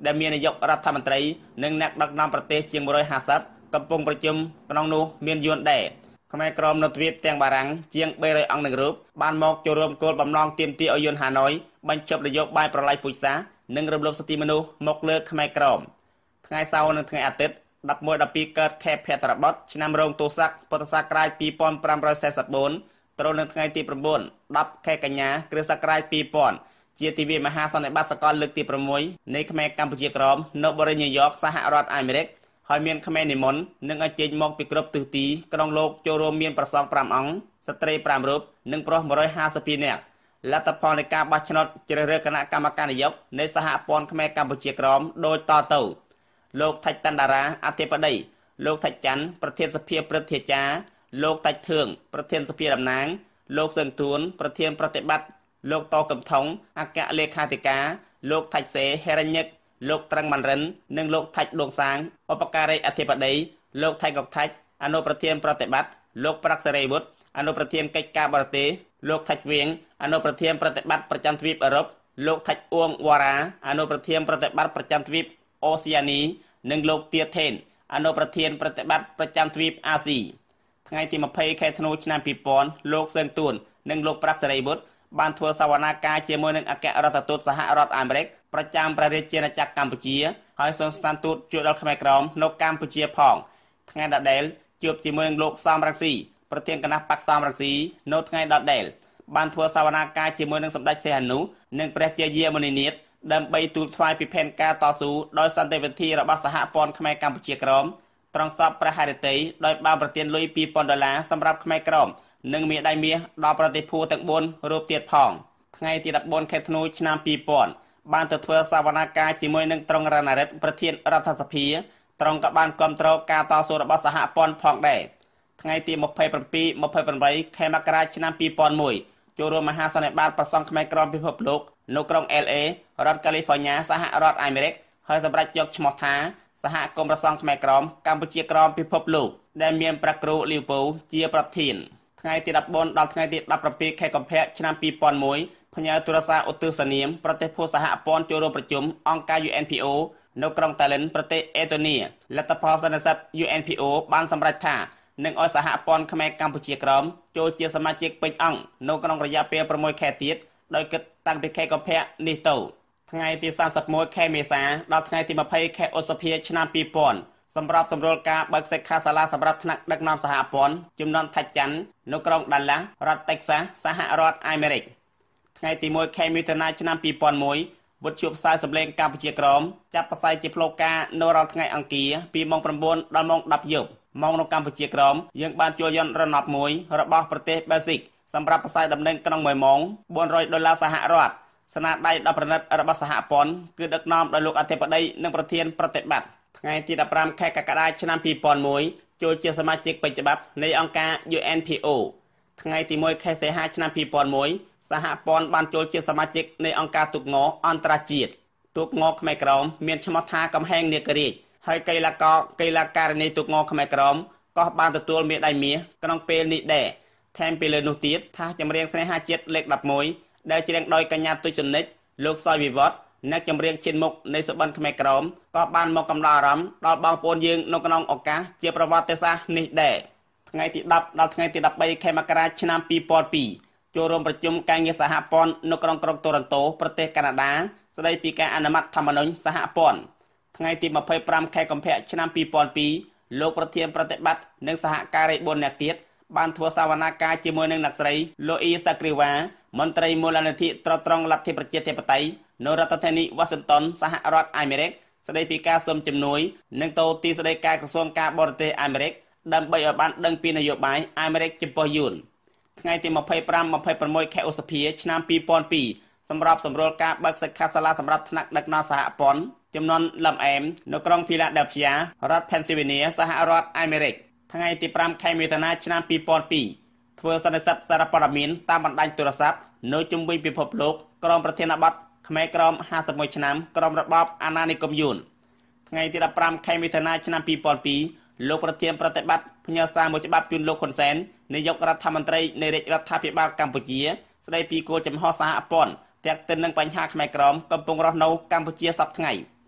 ដែលមាននាយករដ្ឋមន្ត្រីនិងអ្នកដឹកនាំប្រទេសជាងmột trăm hai mươiកំពុងប្រជុំក្នុងនោះមានយួនដែរខ្មែរក្រមនៅទ្វីបទាំងបារាំងជាងba trămអង្គនឹងរូបបានមកចូលរួមគោលបំណងទាមទារឲ្យយួនហាណូយបញ្ចប់នយោបាយប្រល័យពូជសាសន៍និងរំលោភសិទ្ធិមនុស្សមកលើខ្មែរក្រមថ្ងៃសៅរ៍និងថ្ងៃអាទិត្យeleven twelveកើតខែភទ្របទឆ្នាំរោងទស័កពុទ្ធសករាជtwo thousand five hundred forty-fourត្រូវនៅថ្ងៃទីnine 10ខែកញ្ញាគ្រិស្តសករាជtwo thousandជាទិវាមហាសន្និបាតសកលលើកទីsixនៃខ្មែរកម្ពុជាក្រមនៅបរិយាញូយ៉កសហរដ្ឋអាមេរិកហើយមានខ្មែរនិមន្តនិងអញ្ជើញមកពីគ្រប់ទិសទីក្នុងលោកចូលរួមមានប្រសងfiveអង្គស្ត្រីfiveរូបនិងប្រុសone hundred fifty-twoនាក់លទ្ធផលនៃការបោះឆ្នោតជ្រើសរើសគណៈកម្មការនយោបាយនៃសហព័ន្ធខ្មែរកម្ពុជាក្រមដោយតទៅលោកថាច់តណ្ដារាអធិបតីលោកថាច់ច័ន្ទប្រធានសភាព្រឹទ្ធាចារ្យលោកថាច់ធឿងប្រធានសភាតំណាងលោកសឹងទួនប្រធានប្រតិបត្តិលោកតកំថងអគ្គលេខាធិការលោកថាច់សេហេរញ្ញិកលោកត្រឹងម៉ាន់រិននិងលោកថាច់ដួងសាងឧបការីអធិបតីលោកថៃកុកថាច់អនុប្រធានប្រតិបត្តិលោកប្រាក់សេរីវុឌ្ឍអនុប្រធានកិច្ចការបរទេសលោកថាច់វៀងអនុប្រធានប្រតិបត្តិប្រចាំទ្វីបអឺរ៉ុបលោកថាច់អួងវ៉ារ៉ាអនុប្រធានប្រតិបត្តិប្រចាំទ្វីបអូសេអានីនិងលោកទាថេនអនុប្រធានប្រតិបត្តិប្រចាំទ្វីបអាស៊ីថ្ងៃទីtwentyខែធ្នូឆ្នាំtwo thousandលោកសឹងទួននិងលោកប្រាក់សេរីវុឌ្ឍបានធ្វើសវនាការជាមួយនឹងអគ្គរដ្ឋទូតសហរដ្ឋអាមេរិកប្រចាំព្រះរាជាណាចក្រកម្ពុជាហើយសូមស្ថានទូតជួយដល់ខ្មែរក្រមនៅកម្ពុជាផងថ្ងៃដដែលជួបជាមួយនឹងលោកសំរងស៊ីប្រធានគណៈបកសំរងស៊ីនៅថ្ងៃដដែលបានធ្វើសវនាការជាមួយនឹងសម្ដេចសីហនុនិងព្រះជាយាមុនីនាថដើម្បីទូលថ្វាយពីផែនការតស៊ូដោយសន្តិវិធីរបស់សហព័ន្ធខ្មែរកម្ពុជាក្រមត្រង់សពព្រះហឫទ័យដោយបានប្រទានលុយtwo thousandដុល្លារសម្រាប់ខ្មែរក្រមនិងមានដៃមាសដល់ប្រតិភូទាំងfourរូបទៀតផងថ្ងៃទីfourteenខែធ្នូឆ្នាំtwo thousandបានទៅធ្វើសវនាការជាមួយនឹងត្រង់រណរិទ្ធប្រធានរដ្ឋសភាត្រង់ក៏បានគាំទ្រការតស៊ូរបស់សហព័ន្ធផងដែរថ្ងៃទីtwenty-seven twenty-eightខែមករាឆ្នាំtwo thousand oneចូលរួមមហាសន្និបាតប្រសង់ខ្មែរក្រមពិភពលោកនៅក្រុង L A រដ្ឋកាលីហ្វ័រញ៉ាសហរដ្ឋអាមេរិកហើយសម្រាប់យកឈ្មោះថាសហគមន៍ប្រសង់ខ្មែរក្រមកម្ពុជាក្រមពិភពលោកដែលមានព្រះគ្រូលីវពូជាប្រធានថ្ងៃទីfourteenដល់ថ្ងៃទីseventeenខែកុម្ភៈឆ្នាំtwo thousand oneផ្ញើទូរស័ព្ទឧទ្ទិសនាមប្រទេសភូសហព័ន្ធចូលរួមប្រជុំអង្គការ U N P O នៅក្រុងតាឡិនប្រទេសអេតូនីលទ្ធផលសន្និសីទ U N P O បានសម្រេចថានឹងឲ្យសហព័ន្ធខ្មែរកម្ពុជាក្រមចូលជាសមាជិកពេញអង្គនៅក្នុងរយៈពេលsixខែទៀតដោយគិតតាំងពីខែកុម្ភៈនេះទៅថ្ងៃទីthirty-oneខែមេសាដល់ថ្ងៃទីtwentyខែឧសភាឆ្នាំtwo thousandសម្រាប់សម្រួលការបើកសិក្ខាសាលាសម្រាប់ថ្នាក់ដឹកនាំសហព័ន្ធជំនាន់ថាច់ច័ន្ទនៅក្រុងដាឡាស់រដ្ឋ Texas សហរដ្ឋអាមេរិកថ្ងៃទីoneខែមិថុនាឆ្នាំtwo thousand oneវុទ្ធុផ្សាយសម្លេងកម្ពុជាក្រមចាប់ផ្សាយជាផ្លូវការនៅរាល់ថ្ងៃអង្គារពីម៉ោងnineដល់ម៉ោងtenយប់ម៉ោងនៅកម្ពុជាក្រមយើងបានជួលយន្តរណបមួយរបស់ប្រទេសបែលហ្សិកសម្រាប់ផ្សាយដំណឹងក្នុងមួយម៉ោងfour hundredដុល្លារសហរដ្ឋស្នាដៃដល់ប្រណិតរបស់សហព័ន្ធគឺដឹកនាំដោយលោកអធិបតីនិងប្រធានប្រតិបត្តិថ្ងៃទីfifteenខែកក្កដាឆ្នាំtwo thousand oneចូលជាសមាជិកពេញច្បាប់នៃអង្គការ U N P O ថ្ងៃទីoneខែសីហាឆ្នាំtwo thousand oneសហព័ន្ធបានចូលជាសមាជិកនៃអង្គការទូកងអន្តរជាតិទូកងខ្មែរក្រមមានឈ្មោះថាកំហែងនាគរាជហើយកីឡាករកីឡាការិនីទូកងខ្មែរក្រមក៏បានទទួលមេដាយមាសក្នុងពេលនេះដែរថែមពីលើនោះទៀតថាចម្រៀងស្នេហាជាតិលេខelevenដែលច្រៀងដោយកញ្ញាទុជសុនិចលោកសយវិវត្តអ្នកចម្រៀងឈិនមុខនៃសុបិនខ្មែរក្រមក៏បានមកកំដរអារម្មណ៍ដល់បងប្អូនយើងនៅក្នុងឱកាសជាប្រវត្តិសាស្ត្រនេះដែរថ្ងៃទីtenដល់ថ្ងៃទីthirteenខែមករាឆ្នាំtwo thousand twoចូលរួមប្រជុំការងារសហព័ន្ធនៅក្នុងក្រុងតូរ៉ន្តូប្រទេសកាណាដាស្ដីពីការអនុម័តធម្មនុញ្ញសហព័ន្ធថ្ងៃទីtwenty-fiveខែកុម្ភៈឆ្នាំtwo thousand twoលោកប្រធានប្រតិបត្តិនិងសហការីfourនាក់ទៀតបានធ្វើសវនាការជាមួយនឹងអ្នកស្រីលូអ៊ីសាគ្រីវ៉ាមន្ត្រីមូលនិធិត្រត្រង់លទ្ធិប្រជាធិបតេយ្យនៅរដ្ឋធានី Washington សហរដ្ឋអាមេរិកស្ដីពីការសុំជំនួយនិងទៅទីស្តីការក្រសួងការបរទេសអាមេរិកដើម្បីឲ្យបានដឹងពីនយោបាយអាមេរិកចំពោះយួនថ្ងៃទីtwenty-five twenty-sixខែឧសភាឆ្នាំtwo thousand twoសម្រាប់សម្រួលការបើកសិក្ខាសាលាសម្រាប់ថ្នាក់ដឹកនាំសហព័ន្ធចំនួនលំអែមនៅក្រុង Philadelphia រដ្ឋ Pennsylvania សហរដ្ឋអាមេរិកថ្ងៃទីfiveខែមិថុនាឆ្នាំtwo thousand twoធ្វើសន្និសីទសារព័ត៌មានតាមបណ្ដាញទូរស័ព្ទនៅជុំវិញពិភពលោកក្រុមប្រធានបទខ្មែរក្រមfifty-oneឆ្នាំក្រុមរបបអាណានិគមយួនថ្ងៃទីfifteenខែមិថុនាឆ្នាំtwo thousand twoលោកប្រធានប្រតិបត្តិផ្ញើសារមួយច្បាប់ជូនលោកហ៊ុនសែននាយករដ្ឋមន្ត្រីនៃរាជរដ្ឋាភិបាលកម្ពុជាស្ដីពីគោលចំហសហព័ន្ធទាក់ទិននឹងបញ្ហាខ្មែរក្រមកំពុងរស់នៅកម្ពុជាសប្តាហ៍ថ្ងៃ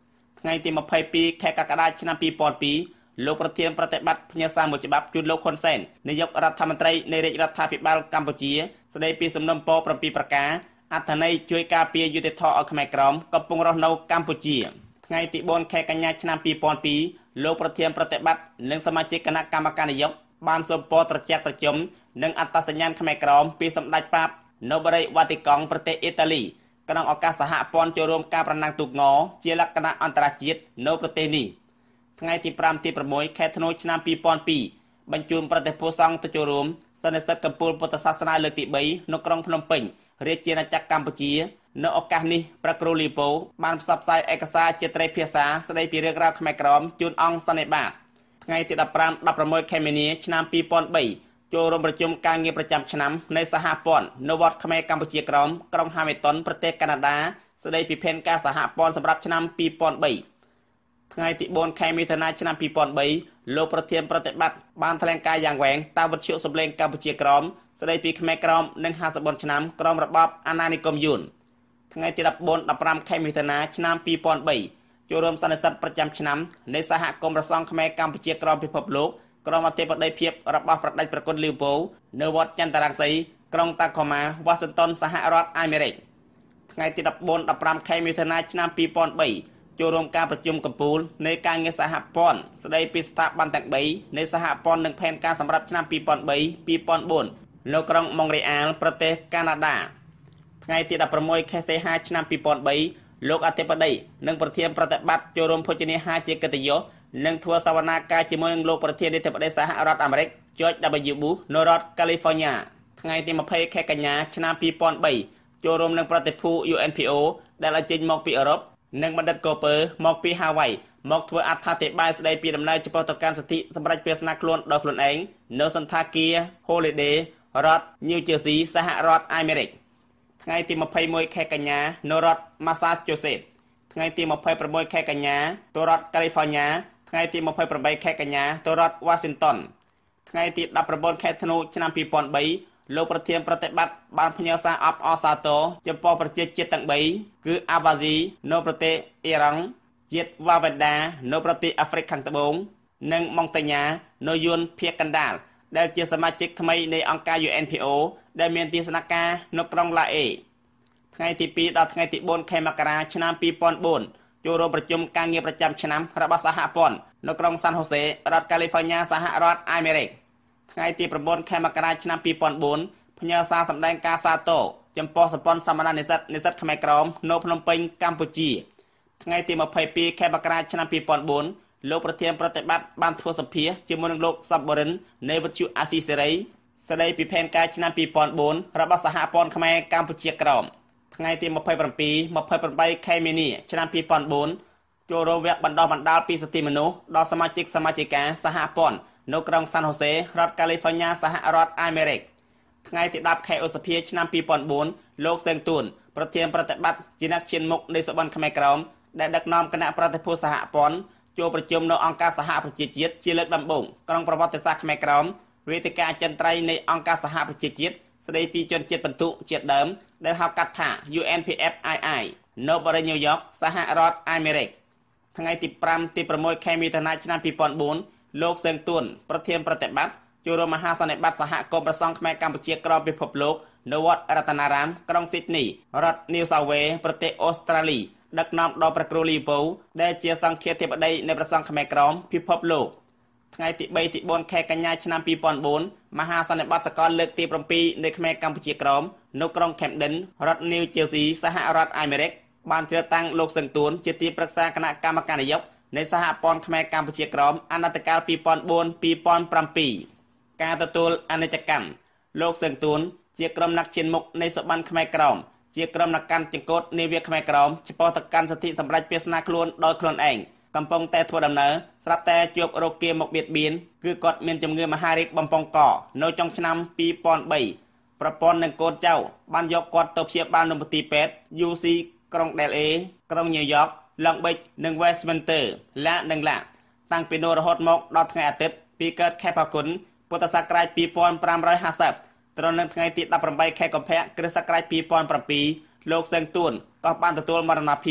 ថ្ងៃទីម្ភៃពីរខែកក្កដាឆ្នាំពីរពាន់ពីរលោកប្រធានប្រតិបត្តិផ្ញើសារមួយច្បាប់ជូនលោកហ៊ុនសែននាយករដ្ឋមន្ត្រីនៃរាជរដ្ឋាភិបាលកម្ពុជាស្ដីពីសំណុំពរប្រាំពីរប្រការអត្ថន័យជួយការពារយុត្តិធម៌ឲ្យខ្មែរក្រមកំពុងរស់នៅកម្ពុជាថ្ងៃទីបួនខែកញ្ញាឆ្នាំពីរពាន់ពីរលោកប្រធានប្រតិបត្តិនិងសមាជិកគណៈកម្មការនយោបាយបានសូមពរត្រជាក់ត្រជុំនិងអត្តសញ្ញាណខ្មែរក្រមពីសម្ដេចប៉ាបនៅបរិយាវ៉ាទីកង់ប្រទេសអ៊ីតាលីក្នុងឱកាសសហព័ន្ធចូលរួមការប្រណាំងទូកងជាលក្ខណៈអន្តរជាតិនៅប្រទេសនេះថ្ងៃទីប្រាំទីប្រាំមួយខែធ្នូឆ្នាំពីរពាន់ពីរបញ្ជូនប្រតិភូសង្ឃទៅចូលរួមសន្និសីទកម្ពុជាពុទ្ធសាសនាលើកទីបីនៅក្រុងភ្នំពេញរាជាណាចក្រកម្ពុជានៅឱកាសនេះព្រះគ្រូលីប៉ូបានផ្សព្វផ្សាយឯកសារជាត្រីភាសាស្ដីពីរឿងរ៉ាវខ្មែរក្រមជូនអង្គសន្និបាតថ្ងៃទីដប់ប្រាំ ដប់ប្រាំមួយខែមីនាឆ្នាំពីរពាន់បីចូលរួមប្រជុំការងារប្រចាំឆ្នាំនៃសហព័ន្ធនៅវត្តខ្មែរកម្ពុជាក្រមក្រុងហាមីតុនប្រទេសកាណាដាស្ដីពីផែនការសហព័ន្ធសម្រាប់ឆ្នាំពីរពាន់បីថ្ងៃទីបួនខែមិថុនាឆ្នាំពីរពាន់បីលោកប្រធានប្រតិបត្តិបានថ្លែងការណ៍យ៉ាងវែងតាមវិទ្យុសម្លេងកម្ពុជាក្រមស្ដីពីខ្មែរក្រមនិងហាសិបបួនឆ្នាំក្រមរបបអាណានិគមយួនថ្ងៃទីដប់បួន ដប់ប្រាំខែមិថុនាឆ្នាំពីរពាន់បីចូលរួមសន្និសីទប្រចាំឆ្នាំនៃសហគមន៍ព្រះសង្ឃខ្មែរកម្ពុជាក្រមពិភពលោកក្រុមអធិបតីភាពរបស់ប្រដេចប្រគុណលីវប៉ូនៅវត្តចន្ទរង្សីក្រុងតាខូម៉ាវ៉ាស៊ីនតោនសហរដ្ឋអាមេរិកថ្ងៃទីដប់បួន ដប់ប្រាំខែមិថុនាឆ្នាំពីរពាន់បីចូលរួមការប្រជុំកំពូលនៃការងារសហព័ន្ធស្ដីពីស្ថាប័នទាំងបីនៃសហព័ន្ធនិងផែនការសម្រាប់ឆ្នាំពីរពាន់បី ពីរពាន់បួននៅក្រុងម៉ុងរ៉េអាលប្រទេសកាណាដាថ្ងៃទីដប់ប្រាំមួយខែសីហាឆ្នាំពីរពាន់បីលោកអធិបតីនិងប្រធានប្រតិបត្តិចូលរួមភោជនាហារជាកិត្តិយសនិងធ្វើសវនាការជាមួយនឹងលោកប្រធានាធិបតីសហរដ្ឋអាមេរិក George W. Bush នៅរដ្ឋកាលីហ្វ័រញ៉ាថ្ងៃទីម្ភៃខែកញ្ញាឆ្នាំពីរពាន់បីចូលរួមនឹងប្រតិភូ U N P O ដែលអញ្ជើញមកពីអឺរ៉ុបនិងបណ្ឌិតកូពើមកពីហាវ៉ៃមកធ្វើអត្ថាធិប្បាយស្ដីពីដំណើរចំពោះទៅកាន់សិទ្ធិសម្រាប់វាសនាខ្លួនដោយខ្លួនឯងនៅសន្តាគារ Holiday រដ្ឋ New Jersey សហរដ្ឋអាមេរិកថ្ងៃទីម្ភៃមួយខែកញ្ញានៅរដ្ឋ Massachusetts ថ្ងៃទីម្ភៃប្រាំមួយខែកញ្ញាទៅរដ្ឋ California ថ្ងៃទីម្ភៃប្រាំបីខែកញ្ញាទៅរដ្ឋ Washington ថ្ងៃទីដប់ប្រាំបួនខែធ្នូឆ្នាំពីរពាន់បីលោកប្រធានប្រតិបត្តិបានផ្ញើសារអបអរសាទរចំពោះប្រជាជាតិទាំងបីគឺអាវ៉ាស៊ីនៅប្រទេសអ៊ីរ៉ង់ជាតិវ៉ាវ៉េដានៅប្រទេសអាហ្វ្រិកខាងត្បូងនិងម៉ុងតេញ៉ានៅយួនភាគកណ្ដាលដែលជាសមាជិកថ្មីនៃអង្គការ U N P O ដែលមានទីស្នាក់ការនៅក្រុងឡាអេថ្ងៃទីពីរដល់ថ្ងៃទីបួនខែមករាឆ្នាំពីរពាន់បួនចូលរួមប្រជុំការងារប្រចាំឆ្នាំរបស់សហព័ន្ធនៅក្រុងសាន់ហូសេរដ្ឋកាលីហ្វ័រញ៉ាសហរដ្ឋអាមេរិកថ្ងៃទីប្រាំបួនខែមករាឆ្នាំពីរពាន់បួនផ្ញើសារសម្ដែងការសាទរចំពោះសម្ព័ន្ធសម្មានិស្សិតនិស្សិតខ្មែរក្រមនៅភ្នំពេញកម្ពុជាថ្ងៃទីម្ភៃពីរខែមករាឆ្នាំពីរពាន់បួនលោកប្រធានប្រតិបត្តិបានធ្វើសម្ភាសជាមួយនឹងលោកសាប់បរិននៃវិទ្យុអាស៊ីសេរីស្ដីពីផែនការឆ្នាំពីរពាន់បួនរបស់សហព័ន្ធខ្មែរកម្ពុជាក្រមថ្ងៃទីម្ភៃប្រាំពីរ ម្ភៃប្រាំបីខែមីនាឆ្នាំពីរពាន់បួនចូលរួមវគ្គបណ្ដុះបណ្ដាលពីសិទ្ធិមនុស្សដល់សមាជិកសមាជិកាសហព័ន្ធនៅក្រុងសាន់ហូសេរដ្ឋកាលីហ្វ័រញ៉ាសហរដ្ឋអាមេរិកថ្ងៃទីដប់ខែឧសភាឆ្នាំពីរពាន់បួនលោកសែងទួនប្រធានប្រតិបត្តិជាអ្នកឈានមុខនៃសបនខ្មែរក្រមដែលដឹកនាំគណៈប្រតិភូសហព័ន្ធចូលប្រជុំនៅអង្គការសហប្រជាជាតិជាលើកដំបូងក្រុងប្រវត្តិសាស្ត្រខ្មែរក្រមវេទិកាអចិន្ត្រៃយ៍នៃអង្គការសហប្រជាជាតិស្ដីពីជនជាតិបន្ទុជាតិដើមដែលហៅកាត់ថា U N P F I I នៅបរិយាញូវយ៉កសហរដ្ឋអាមេរិកថ្ងៃទីប្រាំ ទីប្រាំមួយខែមិថុនាឆ្នាំពីរពាន់បួនលោកសែងទួនប្រធានប្រតិបត្តិចូលរួមមហាសន្និបាតសហគមន៍ព្រះសង្ឃខ្មែរកម្ពុជាក្រមពិភពលោកនៅវត្តរតនារាមក្រុងស៊ីដនីរដ្ឋ New South Wales ប្រទេសអូស្ត្រាលីដឹកនាំដោយព្រះគ្រូលីវប៉ូដែលជាសង្ឃាធិបតីនៃព្រះសង្ឃខ្មែរក្រមពិភពលោកថ្ងៃទីបី ទីបួនខែកញ្ញាឆ្នាំពីរពាន់បួនមហាសន្និបាតសកលលើកទីប្រាំពីរនៃខ្មែរកម្ពុជាក្រមនៅក្រុង Camden រដ្ឋ New Jersey សហរដ្ឋអាមេរិកបានជ្រើសតាំងលោកសឹងទួនជាទីប្រឹក្សាគណៈកម្មការនយោបាយនៃសហព័ន្ធខ្មែរកម្ពុជាក្រមអនុត្តកាលពីរពាន់បួន ពីរពាន់ប្រាំពីរការទទួលអនិច្ចកម្មលោកសឹងទួនជាក្រុមអ្នកឈានមុខនៃសបនខ្មែរក្រមជាក្រុមអ្នកកាន់ចង្កូតនាវាខ្មែរក្រមចំពោះទៅកាន់សិទ្ធិសម្រេចវាសនាខ្លួនដោយខ្លួនឯងកំពុងតែធ្វើដំណើរស្រាប់តែជួបរោគគាមកបៀតបៀនគឺគាត់មានជំងឺមហារីកបំពង់កនៅចុងឆ្នាំពីរពាន់បីប្រពន្ធនិងកូនចៅបានយកគាត់ទៅព្យាបាលនៅមន្ទីរពេទ្យ U C ក្រុង Delhi ក្រុង New York Long Beach និង Westminster ឡានិងឡាតាំងពីនោះរហូតមកដល់ថ្ងៃអាទិត្យពីកើតខែផល្គុនពុទ្ធសករាជពីរពាន់ប្រាំរយហាសិបត្រឹមនឹងថ្ងៃទីដប់ប្រាំបីខែកុម្ភៈគ្រិស្តសករាជពីរពាន់ប្រាំពីរលោកសឹងទួនក៏បានទទួលមរណភាព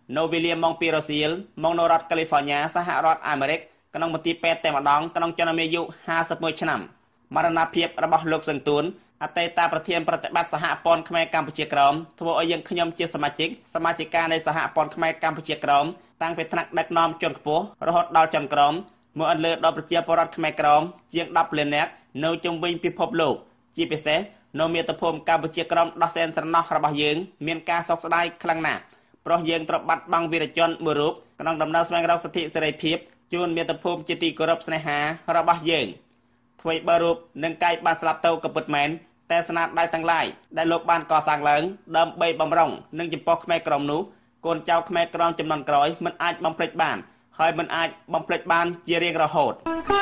នៅវិលៀមម៉ុងពីរ៉ូស៊ីលមកនៅរដ្ឋកាលីហ្វ័រញ៉ាសហរដ្ឋអាមេរិកក្នុងមន្ទីរពេទ្យតែម្ដងក្នុងចំណោមអាយុห้าสิบเอ็ดឆ្នាំមរណភាពរបស់លោកសឹងទួនអតីតប្រធានប្រតិបត្តិសហព័ន្ធខ្មែរកម្ពុជាក្រោមធ្វើឲ្យយើងខ្ញុំជាសមាជិកសមាជិកានៃសហព័ន្ធខ្មែរកម្ពុជាក្រោមតាំងពីថ្នាក់ដឹកនាំជាន់ខ្ពស់រហូតដល់ជាន់ក្រោមមកអន្លើដល់ប្រជាពលរដ្ឋខ្មែរក្រោមជាងដប់លាននាក់នៅជុំវិញពិភពលោកជាពិសេសនៅមាតុភូមិកម្ពុជាក្រោមដោះសែនស្រណោះរបស់យើងមានការសោកស្ដាយខ្លាំងណាស់ព្រោះយើងត្រូវបាត់បង់វីរជនមួយរូបក្នុងដំណើរស្វែងរកសិទ្ធិសេរីភាពជូនមាតុភូមិជាទីគោរពស្នេហារបស់យើងធ្វើឲ្យបើរូបនឹងកាយបានស្លាប់ទៅក៏ពិតមែនតែស្នាដៃទាំងឡាយដែលលោកបានកសាងឡើងដើម្បីបំរុងនឹងចំពោះខ្មែរក្រមនោះកូនចៅខ្មែរក្រមចំនួនក្រោយមិនអាចបំភ្លេចបានហើយមិនអាចបំភ្លេចបានជារៀងរហូត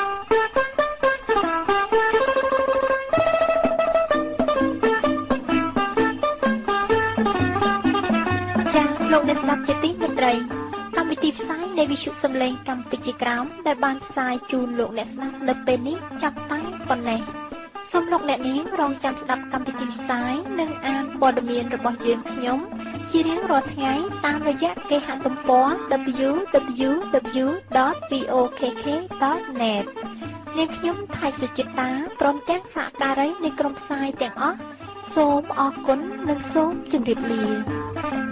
ចា៎លោកអ្នកស្ដាប់ជាទីមេត្រីកម្មវិធីផ្សាយនៃវិទ្យុសំឡេងកម្ពុជាក្រោមដែលបានផ្សាយជូនលោកអ្នកស្ដាប់នៅពេលនេះចាប់តែប៉ុណ្ណេះសូមលោកអ្នកនាងរងចាំស្ដាប់កម្មវិធីផ្សាយនិងអានព័ត៌មានរបស់យើងខ្ញុំជារៀងរាល់ថ្ងៃតាមរយៈគេហទំព័រ double u double u double u ដត v o k k ដត net នាងខ្ញុំថៃសុចិតាព្រមទាំងសហការីនៃក្រុមផ្សាយទាំងអស់សូមអរគុណនិងសូមជម្រាបលា